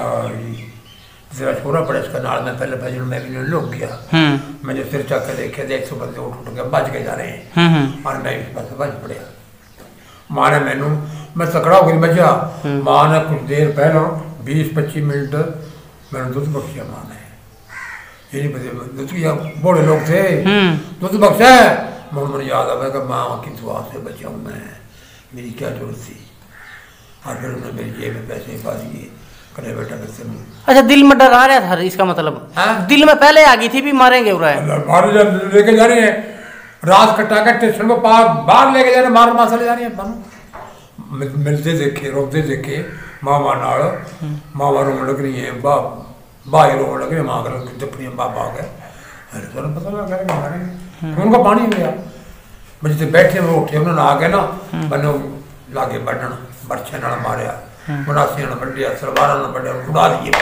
जरा छोरा पड़े इसका नाल में पहले भाई मैं भी लुक गया मैं जो सिर चक के देखे देख सौ बंदे उठ उठ के बच के जा रहे हैं और मैं इस पास बच पड़िया माँ ने मैनू मैं तकड़ा हो गई बचा माँ ने कुछ देर पहला बीस पच्चीस मिनट मैंने दुध बख्शिया माँ ने ये नहीं पता दुध की बड़े लोग थे दुध बख्शा है मुझे याद आया कि माँ की दुआ से बचा हूँ मैं मेरी क्या जरूरत थी और फिर उन्होंने मेरी जेब में पैसे पा दिए करे बेटा कैसे अच्छा दिल में डर आ रहा था इसका मतलब हाँ? दिल में पहले आ गई थी भी मारेंगे मारे लेके जा रहे हैं रात कटा कर स्टेशन पर पार बाहर लेके जा रहे मार मार ले जा रहे हैं मिलते देखे रोकते देखे मामा नाल मामा रोन लग रही है बा भाई रोन लग रही है माँ कर जपनिया बाबा आ गए अरे सर पता लगा कि मारेंगे उनका पानी मिला मैं जिसे बैठे वो उठे उन्होंने आ गए ना मैंने लागे बढ़ना बर्छे नाल मारिया मुनासी ने बढ़िया सलवार ने बढ़िया उड़ा दिए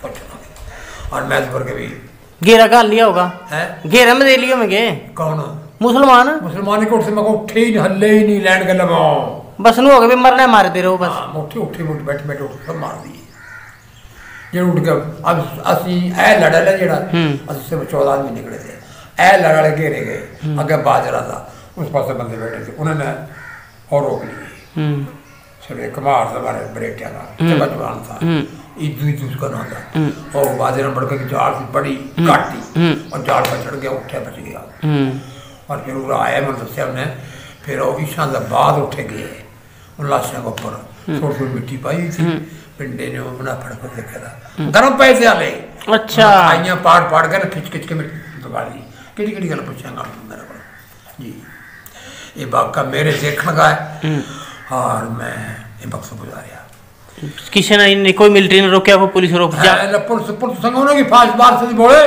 और मैच भर के भी घेरा गाल लिया होगा है घेरा में दे लिया मैं गे कौन मुसलमान मुसलमान को उठे मैं उठे ही हल्ले ही नहीं लैंड कर लगाओ बस नु हो गए मरने मार दे रहे हो बस उठे उठे मुठ बैठ बैठ उठ सब मार दिए जे उठ के अब असि ए लड़ा ले जेड़ा असि से चौदह आदमी निकले थे ए लड़ा ले घेरे गए आगे बाजरा था उस पास बंदे बैठे थे उन्होंने और रोक लिए चलो एक मार था हमारे ब्रेक का जवान था इधू इधू उसका नाम था और बाजरा बढ़ के जाल से बड़ी काटी और जाल पर चढ़ गया उठे बच गया और फिर वो आया मैं दसिया उन्हें फिर वो ईशा के बाद उठे गए उन लाशों के ऊपर थोड़ी थोड़ी मिट्टी पाई थी पिंडे ने बना फड़ फड़ देखा था गर्म पैसे आले अच्छा आइया पाड़ पाड़ कर खिंच खिंच के मिट्टी दबा दी किड़ी किड़ी गल पूछेगा मेरे को जी। ये बाका मेरे देखने का है और मैं ये वक्त गुजारिया। किसी ने कोई मिलिट्री ने रोका, कोई पुलिस रोक जा पुलिस पुलिस संगों की फांस बार से बोले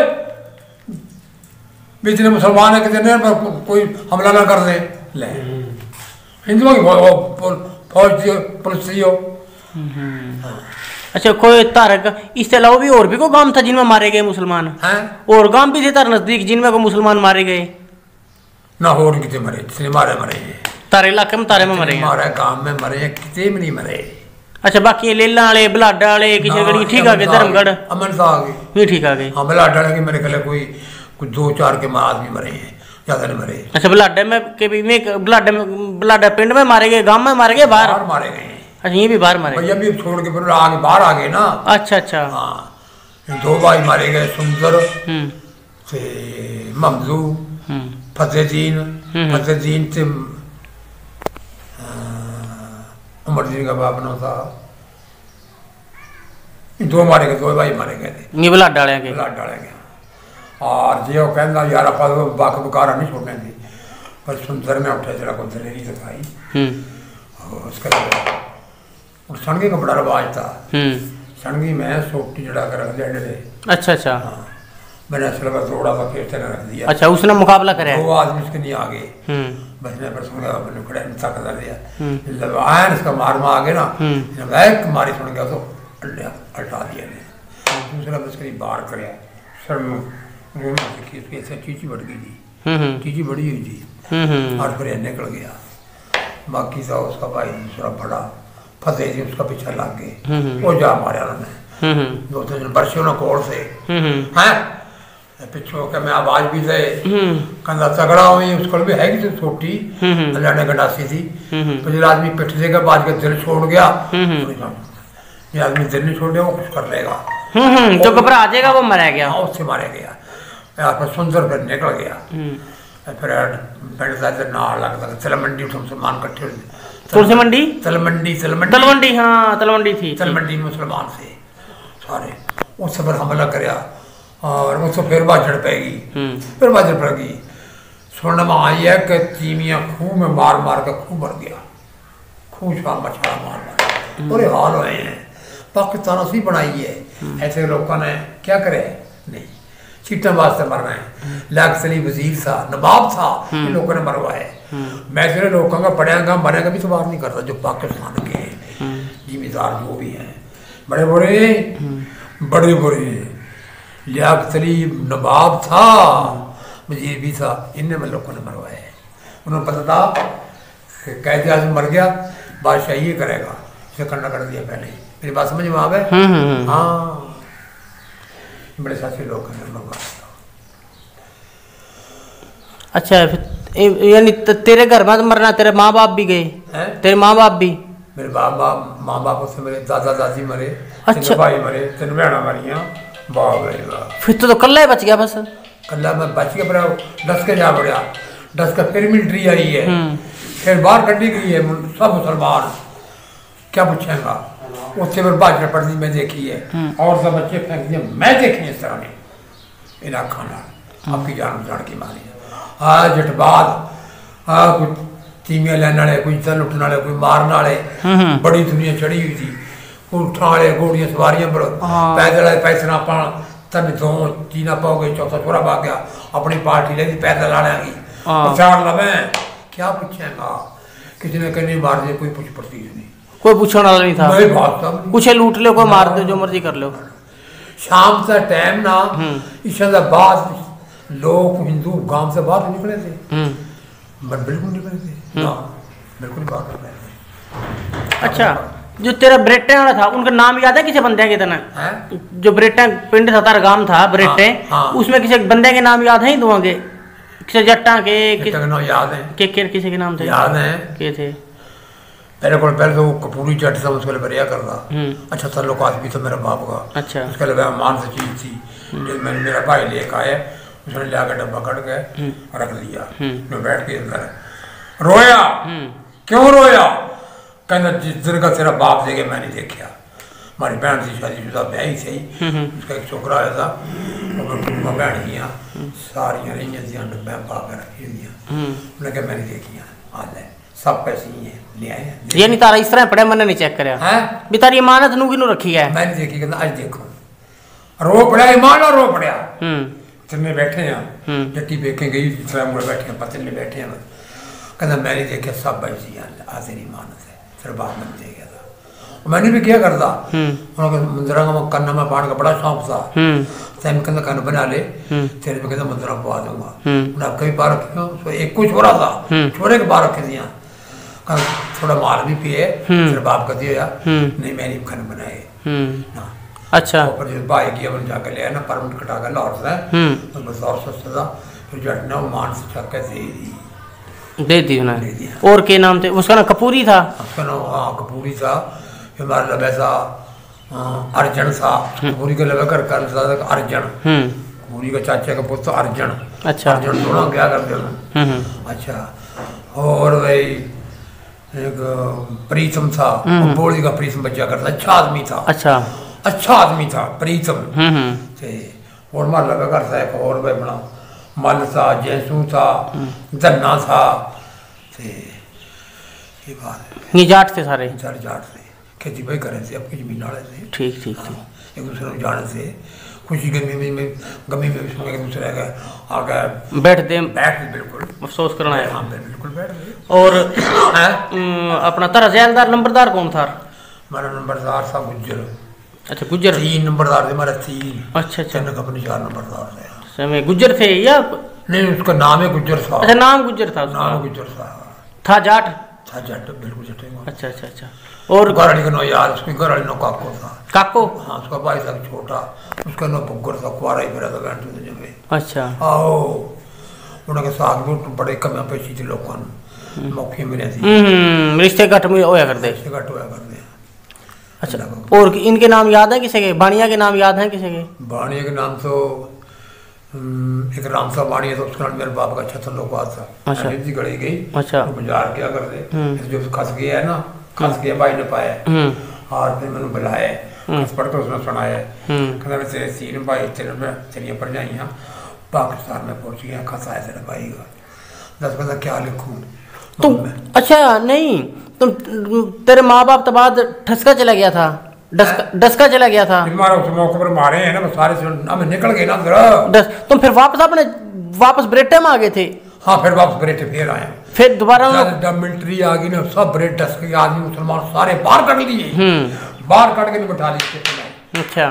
भी इतने मुसलमान है कि इतने कोई हमला ना कर दे। ले हिंदुओं की फौज थी, पुलिस थी हो। अच्छा, कोई तारक इसके अलावा भी और भी कोई गांव था जिनमें मारे गए मुसलमान हैं? और गांव भी थे तार नजदीक जिनमें को मुसलमान मारे गए ना? और कितने मरे, जितने मारे मरे तारे इलाके में, तारे में मरे मारे, गांव में मरे, कितने में नहीं मरे। अच्छा, बाकी लेला वाले बलाडा वाले किशनगढ़ ठीक आ गए, धर्मगढ़ अमन आ गए, ये ठीक आ गए। हाँ बलाडा वाले मेरे ख्याल कोई कुछ दो चार के आदमी मरे हैं, ज्यादा नहीं मरे। अच्छा, बलाडा में के भी में बलाडा में बलाडा पिंड में मारे गए, गांव में मारे गए, बाहर मारे गए। अच्छा, ये भी बाहर मारे भैया भी छोड़ के फिर आगे बाहर आ गए ना। अच्छा अच्छा, हाँ दो भाई मारे गए, सुंदर से ममदू फतेहदीन, फतेहदीन से उमरदीन का बाप ना था। दो मारे गए, दो भाई मारे गए थे, ये ब्लड डाले गए, ब्लड डाले गए। और जो कहना यार आप बाक बुकारा नहीं छोड़ने दी, पर सुंदर ने उठे जरा को दलेरी दिखाई। और उसके और सणगी का बड़ा रवाज था। सणगी में सोटी जड़ा कर रख दिया। अच्छा अच्छा, हाँ मैंने असल में थोड़ा सा फिर रख दिया। अच्छा, उसने मुकाबला करे, दो आदमी उसके नहीं आगे, बस मैं पर सुन गया, मैंने खड़े ताकत कर दिया, जब आया इसका मार में आगे ना, जब एक मारी सुन गया तो हटा दिया ने। दूसरा बस करीब बाहर करे सर में उसकी ऐसे चीची बढ़ गई थी, चीची बड़ी हुई थी और फिर निकल गया। बाकी था उसका भाई दूसरा बड़ा फतेह जी, उसका पीछा लग गए, वो जा मारे उन्होंने दो तीन बरसों ना कोड़ से हैं पिछो के मैं आवाज भी दे कंधा तगड़ा हुई, उसको भी है कि छोटी अल्लाह ने गंडासी थी। तो जो आदमी पिट देगा बाद के दिल छोड़ गया, ये आदमी दिल नहीं छोड़ गया वो कुछ कर लेगा, जो घबरा आ जाएगा वो मरा गया, उससे मारा गया। यहाँ पर सुंदर फिर निकल गया, फिर पिंड का नाल लगता तलमंडी मुसलमान इकट्ठे तुलसी मंडी, तलमंडी तलमंडी तलवंडी, हाँ तलवंडी थी, तलमंडी मुसलमान थे सारे, उस पर हमला कराया और उसको फिर बाजड़ पैगी, फिर बाजड़ पड़ गई। सुनने में आई है कि तीमिया खूह में मार मार के खूह मर गया, खूह छा मछड़ा मार मार पूरे हाल हुए हैं। पाकिस्तान उसी बनाई है, ऐसे लोगों ने क्या करे नहीं, सीटा वास्ते मर रहे हैं। लाख सली वजीर था, नवाब था, इन लोगों ने मरवाए। मैं तेरे लोगों का पढ़ेगा मरेगा भी सवार नहीं करता, जो पाकिस्तान के जिम्मेदार जो भी हैं, बड़े बड़े बड़े बड़े लियाकत अली नवाब था, वजीर भी था, इनने में लोगों ने मरवाए। उन्होंने पता था कैद आजम मर गया, बादशाह ये करेगा, इसे करना कर दिया पहले ही। मेरी बात समझ में आ गए? हाँ बड़े साथी लोग मंगा। अच्छा, यानी तेरे घर में मरना तेरे माँ बाप भी गए? तेरे माँ बाप भी? मेरे बाप बाप माँ बाप से मेरे दादा दादी मरे, अच्छा भाई मरे, तीन बहना मरिया, बाप फिर तो, तो कल्ला ही बच गया बस। कल्ला मैं बच गया, पर दस के जा बढ़िया, दस का फिर मिलिट्री आई है, फिर बाहर कटी गई है सब मुसलमान, क्या पूछेगा उससे फिर बाजरा पड़ती मैं देखी है, और सब बच्चे फेंक दिए मैं देखी इस तरह ने इना खाना आपकी जान जान की मारी। आज जट बाद हाँ कुछ तीमिया लेने वाले, कोई चल उठने वाले, कोई मारने वाले, बड़ी दुनिया चढ़ी हुई थी, कोई उठने वाले घोड़ियाँ सवारियाँ बड़ो पैदल आए, पैसे ना पा तब दो तीना पाओ गए, चौथा छोरा भाग गया, अपनी पार्टी लेगी पैदल आने की प्रचार लवे, क्या पूछेगा किसी ने कहीं मार दिया, कोई पूछ पड़ती नहीं, कोई पूछने वाला नहीं था, नहीं भागता कुछ लूट लो, कोई मार दो, जो मर्जी कर लो। शाम का टाइम ना ईशा बाद लोग हिंदू गांव से बाहर निकले थे, बिल्कुल निकले थे ना, बिल्कुल बाहर निकले। अच्छा, जो तेरा ब्रेटे वाला था उनका नाम याद है किसी बंदे के? तना जो ब्रेटे पिंड था तारा गांव था ब्रेटे, हाँ, हाँ। उसमें किसी बंदे के नाम याद है दुआ के? किसी जट्टा के, के नाम याद है? के, के किसी के नाम थे याद है? के थे? पहले को पहले तो कपूरी जट था, उसके लिए बढ़िया करता, अच्छा ताल्लुक भी था मेरा बाप का, अच्छा उसके लिए मान से चीज थी, जो मैंने मेरा भाई लेकर आया, उसने ले आकर डब्बा कट के रख दिया, मैं बैठ के अंदर रोया, क्यों रोया? कहना जिस दिन का तेरा बाप देखे मैं नहीं देखा, हमारी बहन की शादीशुदा ब्याह ही सही, उसका एक छोकरा आया था, वो बहन ही सारिया रही डब्बे पा के रखी हुई, उन्हें कहा मैंने देखी हाल है सब पैसे ही है ले आए हैं। ये नहीं तारा इस तरह पड़े मैंने नहीं चेक कराया है भी तारी इमानत नू किनू रखी है। मैंने देखी कहना आज देखो रो पड़ा ईमान और रो पड़ा इतने बैठे हैं जट्टी बेके गई इतना मुड़े बैठे हैं पतले बैठे हैं कहना मैंने देखे सब पैसे आज तेरी इमानत है फिर बाप मैंने दे गया था मैंने भी क्या करता उन्होंने मंदिरा का कन्ना में पाने का बड़ा शौक था तैम कहना कन्न बना ले तेरे पे कहता मंदिरा पवा दूंगा उन्हें कई बार रखी एक कुछ छोरा था छोरे के बार रखे दिया थोड़ा माल भी पिए फिर बाप का दिया नहीं मैंने खन बनाए ना अच्छा ऊपर जो भाई की अपन जाकर ले आया ना परमिट कटा कर लाहौर से तो बस और सस्ता था फिर जटना वो मान से चक्कर दे दी दे दी उन्होंने और के नाम थे उसका नाम कपूरी था उसका नाम हाँ कपूरी था हमारा लबे था अर्जन था कपूरी के लबे कर कर था अर्जन कपूरी का चाचा का पुत्र अर्जन अच्छा अर्जन दोनों क्या करते हैं अच्छा और भाई एक प्रीतम था बोली का प्रीतम बच्चा करता अच्छा आदमी था अच्छा अच्छा आदमी था प्रीतम ते और मार लगा करता है और भाई बना मल था जैसू था धन्ना था ते ये बात ये जाट थे सारे चार जाट थे खेती भाई करे थे अपनी जमीन वाले थे ठीक ठीक ठीक एक दूसरे को जाने से खुशी गमी में गमी में भी एक दूसरे का आ गए बैठ दे बैठ बिल्कुल अफसोस करना है हाँ बिल्कुल बैठ गए और अपना तारा जैलदार नंबरदार कौन था हमारा नंबरदार था गुज्जर अच्छा गुज्जर तीन नंबरदार थे हमारा तीन अच्छा अच्छा अपने चार नंबरदार थे समय गुज्जर थे या नहीं उसका नाम है गुज्जर था अच्छा नाम गुज्जर था नाम गुज्जर था था जाट था जाट बिल्कुल जटे अच्छा अच्छा अच्छा और घरवाली का नो यार उसकी घरवाली नो काको था काको हाँ उसका भाई था छोटा उसका नो पुग्गर था कुआरा ही मेरा था बैठ जब अच्छा आओ उनके साथ भी बड़े कम पैसे थे लोगों मौके मिले थे रिश्ते घट में होया करते रिश्ते घट होया करते अच्छा और इनके नाम याद है किसी के बाणिया के नाम याद है किसी के बाणिया के नाम तो एक राम साहब बाणिया था उसका नाम मेरे बाप का अच्छा था लोग था अच्छा जी गड़ी गई अच्छा तो बाजार क्या करते जो खस गया है ना खस गया भाई ने पाया और फिर मैंने बुलाया खस पढ़ कर उसने सुनाया कहना मैं तेरे तीन भाई तेरे में तेरिया पढ़ जाइया पाकिस्तान में पहुंच गया खस आया तेरे भाई का दस कहता क्या लिखूँ तुम अच्छा नहीं तुम तेरे माँ बाप तो बाद ठसका चला गया था डस्का डस्का चला गया था हमारा उस मौके पर मारे हैं ना सारे हम निकल गए ना डस तुम फिर वापस अपने वापस ब्रेटे में आ गए थे हाँ फिर वापस ब्रेटे फिर आए फिर दोबारा जब मिलिट्री आ गई ना सब ब्रेट डस के आदमी मुसलमान सारे बाहर कट लिए बाहर कट के बैठा ली अच्छा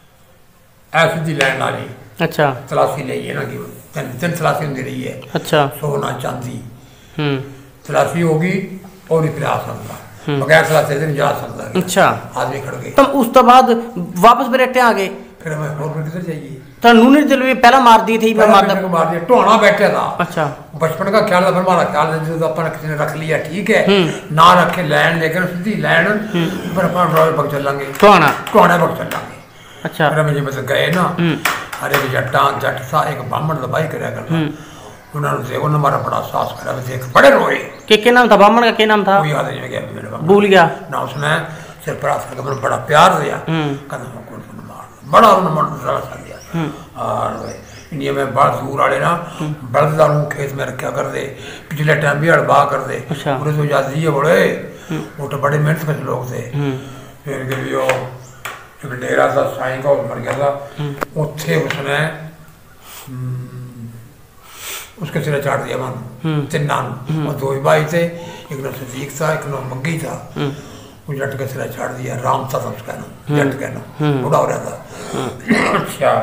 ऐसी दी लैंड आ गई अच्छा तलाशी ले ना कि तीन तीन तलाशी होती रही है अच्छा सोना चांदी तलाशी होगी और फिर आ सकता बगैर तलाशी से नहीं जा सकता अच्छा आदमी खड़ गए तुम उस तो बाद वापस ब्रेटे आ गए फिर हमें और किधर जाइए तो नूनी दिल में पहला मार दी थी मैं मारता को मार दिया टोना बैठे था अच्छा बचपन का ख्याल था फिर हमारा ख्याल है जो अपन किसी ने रख लिया ठीक है ना रखे लैंड लेकर सीधी लैंड फिर अपन रोज पग चलेंगे टोना टोना पग चलेंगे अच्छा फिर हम जब गए ना अरे जट्टा जट सा एक ब्राह्मण दबाई कराया करता उन्होंने देखो ना हमारा बड़ा सास करा देख बड़े रोए के के नाम था ब्राह्मण का के नाम था याद नहीं गया मेरे भूल गया ना उसने सिर पर आकर के बड़ा प्यार दिया कहना कौन सा मार बड़ा उन्होंने मन जरा सा दिया और इंडिया में बड़ा दूर वाले ना बड़दार खेत में रखा कर दे पिछले टाइम भी हड़बा कर दे पूरे तो आजादी है बड़े वो तो बड़े मेहनत के लोग थे फिर वो एक डेरा था साईं का मर गया था उत्थे उसने उसके सिरे चाट दिया मानो तिन्ना और दो भाई थे एक ना सदीक था एक ना मग्गी था वो जट के सिरे चाट दिया राम था उसका नाम जट का नाम बूढ़ा हो रहा था अच्छा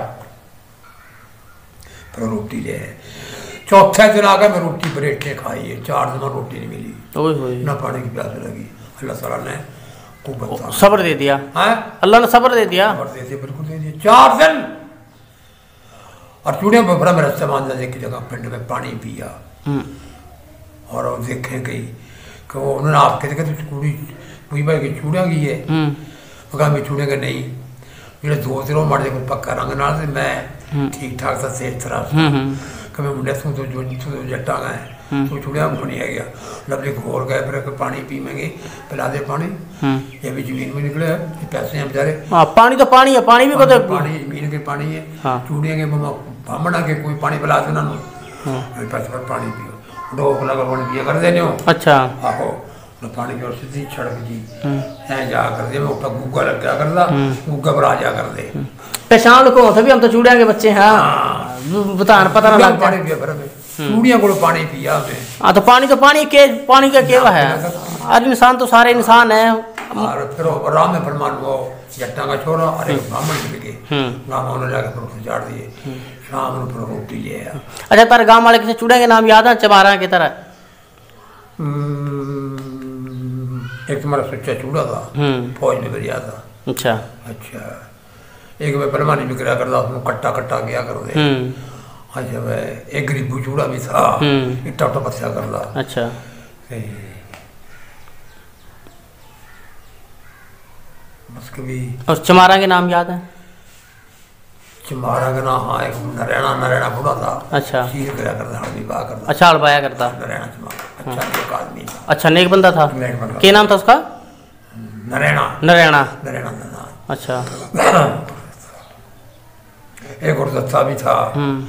फिर रोटी ले चौथे दिन आ गया मैं रोटी ब्रेड के खाई है चार दिन रोटी नहीं मिली ना पानी की प्यास लगी अल्लाह ताला ने सब्र दे दिया अल्लाह ने सब्र दे दिया सब्र दे दिया बिल्कुल दे दिया चार दिन और चूड़ियों पर बड़ा मेरा सामान एक जगह पिंड में पानी पिया और वो देखे गई कि वो उन्होंने आप कहते कहते कुड़ी कोई भाई की चूड़िया की है वो कहा मैं चूड़े का नहीं जो दो दिनों मर जाए पक्का रंग नाल से मैं ठीक ठाक था सेफ तरह कि मैं मुंडे तू तो जो तू तो जट्टा गए तो चूड़िया घूमने आ गया लवली घोर गए फिर पानी पीवेंगे पिला दे पानी ये भी जमीन में निकले ये पैसे हैं बेचारे। हाँ पानी तो पानी है पानी भी को तो पानी जमीन के पानी है। हाँ चूड़िया के बामणा के कोई पानी पिला दे उन्होंने पैसे पर पानी पियो डोक लगा पानी पिया कर देने हो। अच्छा आहो न पानी की सीधी सड़क जी ऐ जा कर दे मैं उठा गुग्गा लग क्या करदा गुग्गा पर आ जा कर दे पहचान को सभी हम तो चूड़िया के बच्चे हैं बता पता ना लग पानी पिया फिर चूड़िया को पानी पिया मैं। हाँ तो पानी तो पानी के पानी का केवा है आज इंसान तो सारे इंसान है। और फिर राम में फरमान वो जट्टा का छोरा अरे ब्राह्मण मिल गए गाँव उन्होंने जाकर फिर उजाड़ दिए शाम में फिर रोटी ले आया। अच्छा तारे गाँव वाले किसी चूड़िया के नाम याद है चमारा की तरह? एक तुम्हारा सच्चा चूड़ा था फौज में गया था। अच्छा अच्छा एक मैं पलवानी भी करा करता उसमें कट्टा कट्टा किया कर दे। अच्छा मैं एक गरीबू चूड़ा भी था इट्टा उट्टा पत्या करता। अच्छा बस कभी और चमारा के नाम याद है? चमारा का नाम हाँ एक नरैना नरैना बुढ़ा था। अच्छा शीर करा करता हड़ विवाह करता। अच्छा हड़बाया करता नरैना चमारा अच्छा एक आदमी था। अच्छा नेक बंदा था। नेक बंदा क्या नाम था उसका? नरैना नरैना नरैना नाम। अच्छा एक और दत्ता भी था।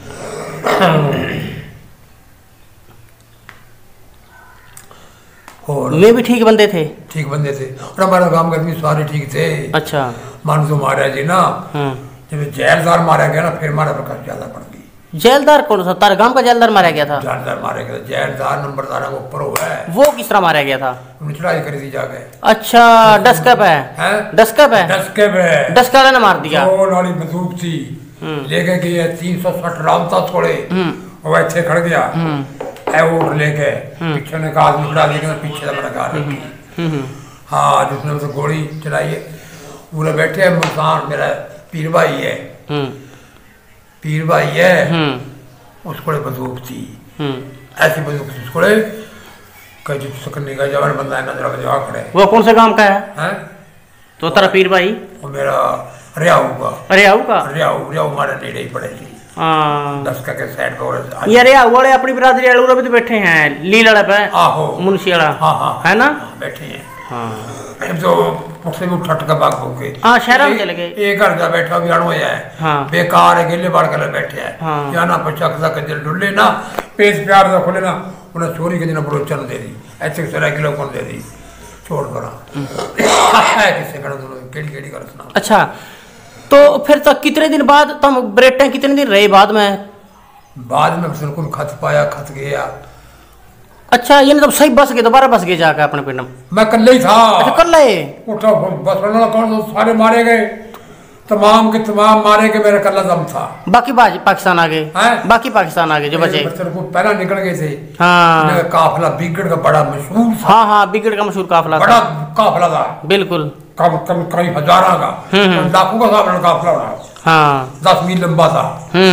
और वे भी ठीक बंदे थे। ठीक बंदे थे और हमारा गांव के आदमी सारे ठीक थे। अच्छा मान तो मारा जी ना जब जेलदार मारा गया ना फिर मारा प्रकाश ज्यादा पड़ गई। जेलदार कौन सा? तारे गांव का जेलदार मारा गया था? जेलदार मारा गया जेलदार नंबरदार के ऊपर हुआ है। वो किस तरह मारा गया था? उन्हें चढ़ाई करी थी जाके। अच्छा डस्कप है हैं? डस्कप है डस्कप है डस्कप वाले ने मार दिया। वो वाली बंदूक थी लेके गए तीन सौ साठ रामता छोड़े वो ऐसे खड़ गया एवोट लेके पीछे ने कहा आदमी खड़ा लेके पीछे से मैंने कहा हाँ जिसने मुझे गोली चलाई है पूरे बैठे है मुल्तान मेरा पीर भाई है पीर भाई है उसको बंदूक थी ऐसी बंदूक थी उसको कहीं सकने का जवान बंदा है नजर का जवाब खड़े। वो कौन से गांव का है? हैं तो तेरा पीर भाई वो मेरा रियाऊ का। रियाऊ का? रियाऊ रियाऊ हमारे नेड़े ही पड़े थी। हाँ दस का के साइड पे ये रियाऊ वाले अपनी बिरादरी वाले भी तो बैठे हैं लीलड़ा पे। आहो मुंशी वाला हाँ हाँ है ना बैठे हैं। हाँ तो उससे भी ठट का बाग होके हाँ शहर में चले गए। एक घर जा बैठा भी अणो है हाँ बेकार है गेले बाड़ कर बैठे हैं हाँ या ना पचा कसा कजल डुल्ले ना पेज प्यार दा खोले ना उन्हें चोरी के दिन बरोचन दे दी ऐसे सरा किलो कौन दे दी छोड़ करा किससे कर केड़ी केड़ी कर सुना। अच्छा तो फिर तक कितने दिन बाद तुम ब्रेटे कितने दिन रहे बाद में? बाद में बिल्कुल खत पाया खत गया। अच्छा ये तो सही बस गए दोबारा बस गए जाकर अपने पिंड में? मैं कल ही था। अच्छा कर ले उठा बस वाला कौन सारे मारे गए तमाम के तमाम मारे के मेरा कल्ला दम था। बाकी बाजी पाकिस्तान आ गए हैं? बाकी पाकिस्तान आ गए जो बचे को पहला निकल गए थे। हाँ काफिला बिगड़ का बड़ा मशहूर था। हाँ हाँ बिगड़ का मशहूर काफिला बड़ा काफिला था बिल्कुल कम कम कई हजारा का लाखों का था काफिला रहा। हाँ दस मील लंबा था।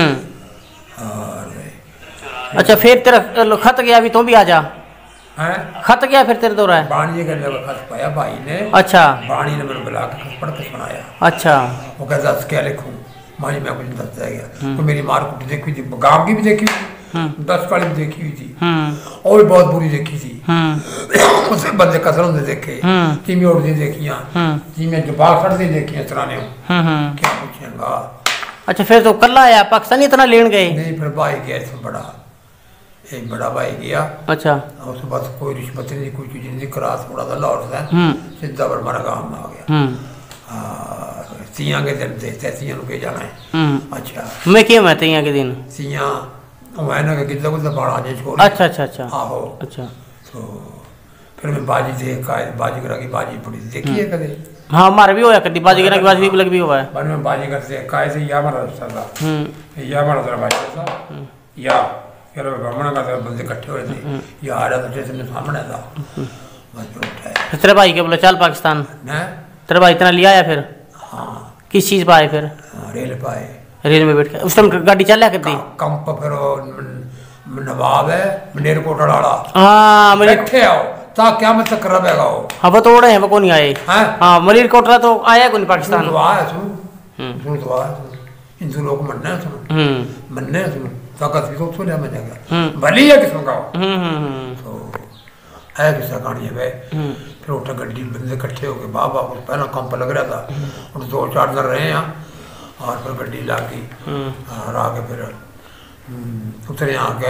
अच्छा फिर तेरा खत गया अभी तो भी आ जा हैं? खत गया फिर तेरे दौरा है बाणी के लिए खत पाया भाई ने। अच्छा बाणी ने मेरे बुला के खत पढ़ के सुनाया। अच्छा वो कहता दस क्या लिखूं मानी मैं कुछ दस गया तो मेरी मार कुछ देखी थी गाँव की भी देखी दस वाली भी देखी हुई थी और भी बहुत बुरी देखी थी उससे बंदे कसरों ने देखे तीमी और देखिया तीमी जबाग सड़ दी देखी सराने क्या पूछेगा। अच्छा फिर तो कल आया पाकिस्तान इतना लेन गए? नहीं फिर भाई गया इसमें बड़ा एक बड़ा भाई गया। अच्छा उसके बाद कोई रिश्वत नहीं कोई चीज नहीं करा थोड़ा सा लाहौर से सीधा पर हमारा गाँव में आ गया। सियां के दिन देखते सियां के जाना है। अच्छा मैं क्या मैं तियां के दिन सियां मैं ना कितना कुछ बाड़ा जे छोड़। अच्छा अच्छा अच्छा आहो अच्छा तो फिर मैं बाजी देख का बाजी करा की बाजी पड़ी देखी है कदे? हाँ हमारे भी होया कदी बाजी करा की बाजी भी लग भी हुआ है। बाद में बाजी करते काय से या हमारा रास्ता था या हमारा जरा बाजी था या यार ब्राह्मण का बंदे इकट्ठे हुए थे या आ रहा था जैसे सामने था फिर तेरे भाई के बोले चल पाकिस्तान तेरे भाई इतना लिया आया फिर? हाँ किस चीज पाए फिर? रेल पाए रेल में बैठ के उस टाइम गाड़ी चल रहा करती कंप फिर नवाब है मनेर कोटड़ वाला। हाँ बैठे आओ ता क्या मैं तक रहेगा वो। हाँ वो तो उड़े हैं वो कौन नहीं आए। हाँ मलिर कोटड़ा तो आया कौन पाकिस्तान। तो आया सुन सुन तो आया हिंदू लोग मनने सुन मनने सुन ताकत भी तो उतो लिया मैं जगह हम्म। भली है किस्म का हो। हम्म हम्म तो है किस्सा कहानी है वे। फिर उठा गड्डी बंदे इकट्ठे हो गए बाबा बाबू पहला कंप लग रहा था और दो चार दिन रहे हैं और फिर गड्डी ला गई और आके फिर हम्म, उतरे आके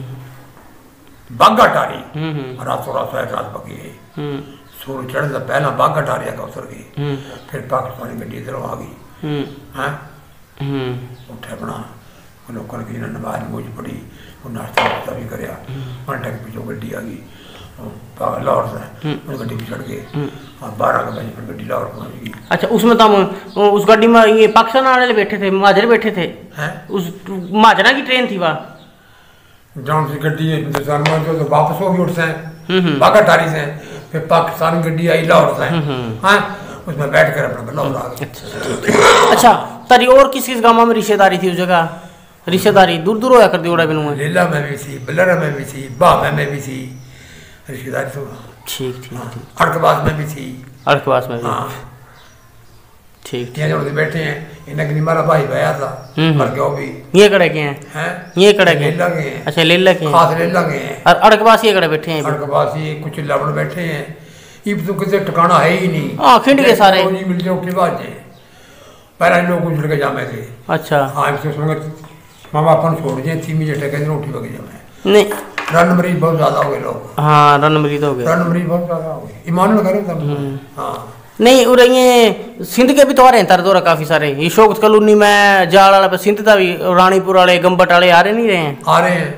बागा टारी हम्म रातों रात रात पकी गई हम्म सूरज चढ़ने से पहला बागा टारी आकर उतर गई हम्म फिर पाकिस्तानी गड्डी इधर आ गई हम्म हैं हम्म उठे अपना लोगों ने जिन्हें नमाज मूज पढ़ी वो नाश्ता वास्ता भी कराया घंटे के पीछे गड्डी आ गई और लाहौर से उस गड्डी पे चढ़ गए और बारह के बजे फिर गड्डी लाहौर पहुंच गई। अच्छा उसमें तो हम उस गाड़ी में ये पाकिस्तान वाले बैठे थे, महाजर बैठे थे हैं उस महाजरा की ट्रेन थी वहाँ जौन सी गड्डी हिंदुस्तान में जो तो वापस होगी उठ से हम्म बागा टारी से फिर पाकिस्तान गड्डी आई लाहौर से हाँ उसमें बैठ कर अपना लाहौर आ गए। अच्छा तारी और किस किस गाँव में रिश्तेदारी थी उस जगह? रिश्तेदारी दूर दूर होया कर दी ओड़ा बिनू लीला में भी थी बलरा में भी थी बाह में भी थी रिश्तेदारी तो ठीक ठीक ठीक अड़कबाज में भी थी अड़कवास में भी हाँ ठीक यहाँ जो बैठे हैं इन्हें कि हमारा भाई भैया था हम्म। मर गया वो भी ये कड़े के हैं हैं ये कड़े के लीला के हैं अच्छा लेला के हैं खास लीला के हैं और अड़कवास ये कड़े बैठे हैं अड़कबाज ये कुछ लवण बैठे हैं ये तो किसी ठिकाना है ही नहीं हाँ खिंड के सारे नहीं मिलते उठी बात है पहले लोग उछल के जामे थे अच्छा हाँ इससे सुन मामा अपन छोड़ दिए तीमी जटे के उठी बगे जामे नहीं रन मरीज बहुत ज्यादा हो गए लोग हाँ रन मरीज हो गए रन मरीज बहुत ज्यादा हो गए ईमान में करो तब हाँ नहीं उरे ये सिंध के भी तो आ रहे हैं तार दौरा काफी सारे ये शोकत कॉलोनी में जाल वाला पे सिंध का भी रानीपुर वाले गंबट वाले आ रहे नहीं रहे हैं आ रहे हैं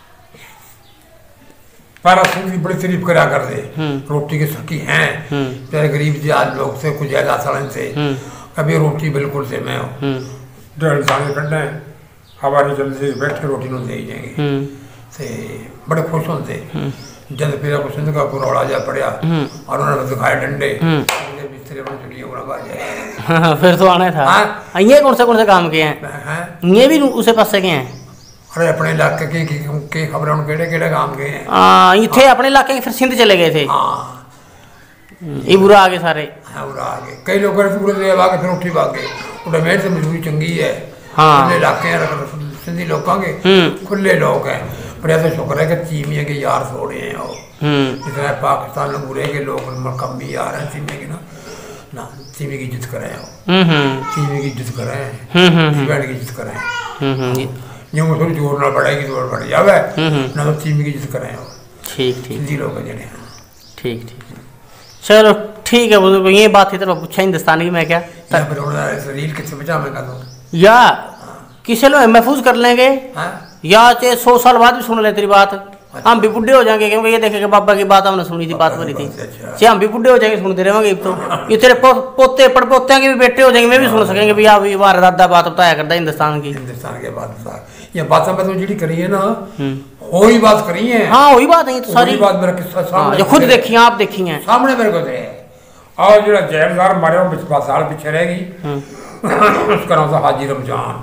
पारा सिंह की बड़ी तारीफ करा कर दे रोटी की सकी हैं तेरे गरीब जाल लोग से कुछ ज्यादा सड़न से कभी रोटी बिल्कुल से मैं डेढ़ साल कटना है हमारी जल्दी से बैठ के रोटी नहीं दे जाएंगे ते बड़े खुश होते जब फिर आपको सिंध का पूरा जा पड़िया और उन्होंने दिखाए डंडे बिस्तरे पर चुड़िया उड़ा बाजे हाँ, फिर तो आना था हाँ? ये कौन सा कौन सा काम किए हैं हैं ये भी उसे पास से गए हैं अरे अपने इलाके के के, के खबर उन केड़े केड़े काम गए हैं आ, ये थे अपने इलाके के फिर सिंध चले गए थे हाँ ये बुरा आगे सारे हाँ उड़ा आगे कई लोग पूरे देव आगे फिर उठी भागे उड़ा मेहनत से मजबूरी चंगी है हाँ खुले इलाके हैं सिंधी लोगों के खुले लोग हैं पर ऐसा शुक्र है कि चीमिया के यार थोड़े हैं वो इतना पाकिस्तान में बुरे के लोग कम भी यार हैं चीमी के ना ना चीमी की इज्जत करें वो चीमी की इज्जत करें बैठ की इज्जत करें जो थोड़ी जोर ना बढ़ेगी तो बढ़ जावे ना तो चीमी की इज्जत करें वो ठीक ठीक सिंधी लोग जड़े हैं ठीक ठीक चलो ठीक है बुजुर्ग ये बात थी तो पूछा हिंदुस्तानी की मैं क्या फिर रील किससे बचा मैं कहता हूँ या किसे लोग महफूज कर लेंगे या चाहे सौ साल बाद भी सुन ले तेरी बात हम भी बुढ़े हो जाएंगे क्योंकि ये देखेंगे बाबा की बात हमने सुनी थी बात भरी थी चाहे हम भी बुढ़े हो जाएंगे सुनते रहेंगे तो ये तेरे पो, पोते पड़पोते के भी बेटे हो जाएंगे मैं भी सुन सकेंगे भैया अभी हमारा दादा बात बताया करता है हिंदुस्तान की हिंदुस्तान के बात बता ये बातें मैं तो जी करी है ना हो ही बात करी है हाँ वही बात है तो सारी बात मेरा किस्सा सामने जो खुद देखी आप देखी हैं सामने मेरे को दे और जो जेलदार मारे वो साल पीछे रहेगी उसका नाम था हाजी रमजान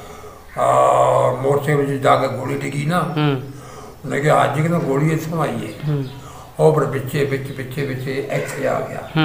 और मोर्चे में जाकर गोली टिकी ना उन्हें कहा हाजी की तो गोली इसमें आई है और बड़े पिछे पिछे पिछे पिछे एक्स आ गया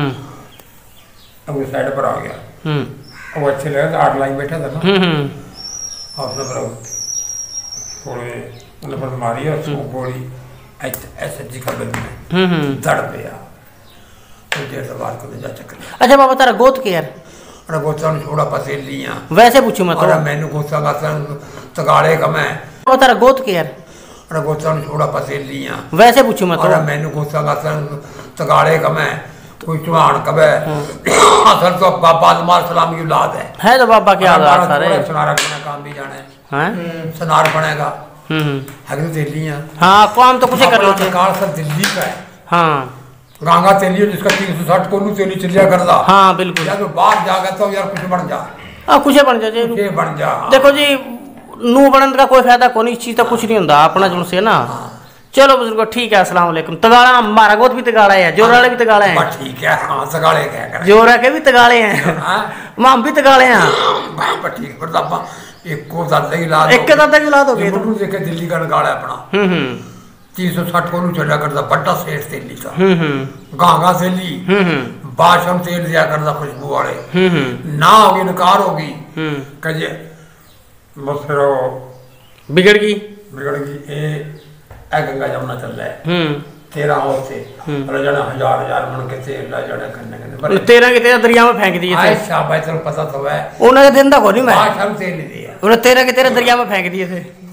अब वो साइड पर आ गया वो अच्छे लगे तो आठ लाइन बैठा था ना और उसने पर थोड़े उन्हें पर मारी और उसको गोली ऐसे जी का बंद में दड़ पे आ तो देर से बात को जा चक्कर अच्छा बाबा तारा गोत के यार अरे गोता ने छोड़ा पसेल लिया वैसे पूछू मैं तो अरे मैंने गोता का तगाड़े का मैं बाबा तारा गोत के यार अरे गोता ने छोड़ा पसेल लिया वैसे पूछू मैं तो अरे मैंने गोता का तगाड़े का मैं कोई चुहान कब है असल तो बाबा मार सलाम की औलाद है है तो बाबा की औलाद सारे सुनारा का काम भी जाने हैं सुनार बनेगा हम्म है तो दिल्ली हाँ काम तो कुछ कर लो सरकार सब दिल्ली का है हाँ गांगा तेलियो जिसका तीन सौ साठ कोलू तेली चलिया करदा हाँ बिल्कुल या तो बाहर जागा तो यार कुछ बन जा हाँ कुछ बन जा जी कुछ बन जा देखो जी नू बनन का कोई फायदा कोई नहीं चीज तो कुछ नहीं होता अपना जो से ना चलो बुजुर्गो ठीक है अस्सलाम वालेकुम तगाड़ा हमारा गोद भी तगाड़ा है जोरा वाले भी तगाड़े हैं ठीक है हाँ तगाड़े क्या करें जोरा के भी तगाड़े हैं हम भी तगाड़े हैं ठीक पर दापा एक को दादा की लाद एक के दादा की लाद हो गई मुंडू देखे दिल्ली का गाड़ा अपना हम्म हम्म तीन सौ साठ कोलू चढ़ा करता बट्टा सेठ तेली का हम्म हम्म गांगा तेली हम्म हम्म बाशम तेल दिया करता खुशबू वाले हम्म ना होगी नकार होगी हम्म कहे मुझसे बिगड़ गई बिगड़ गई ये ए गंगा जमुना चल रहा है हम्म तेरह हाउस से और जने हजार हजार मन के तेल ला जने करने करने मतलब तेरह के तेरह दरिया में फेंक दिए थे ऐसा भाई चलो पता तो है उन्होंने दिन तक हो नहीं मैं आज हम तेल नहीं दिया उन्होंने तेरह के तेरह दरिया में फेंक दिए थे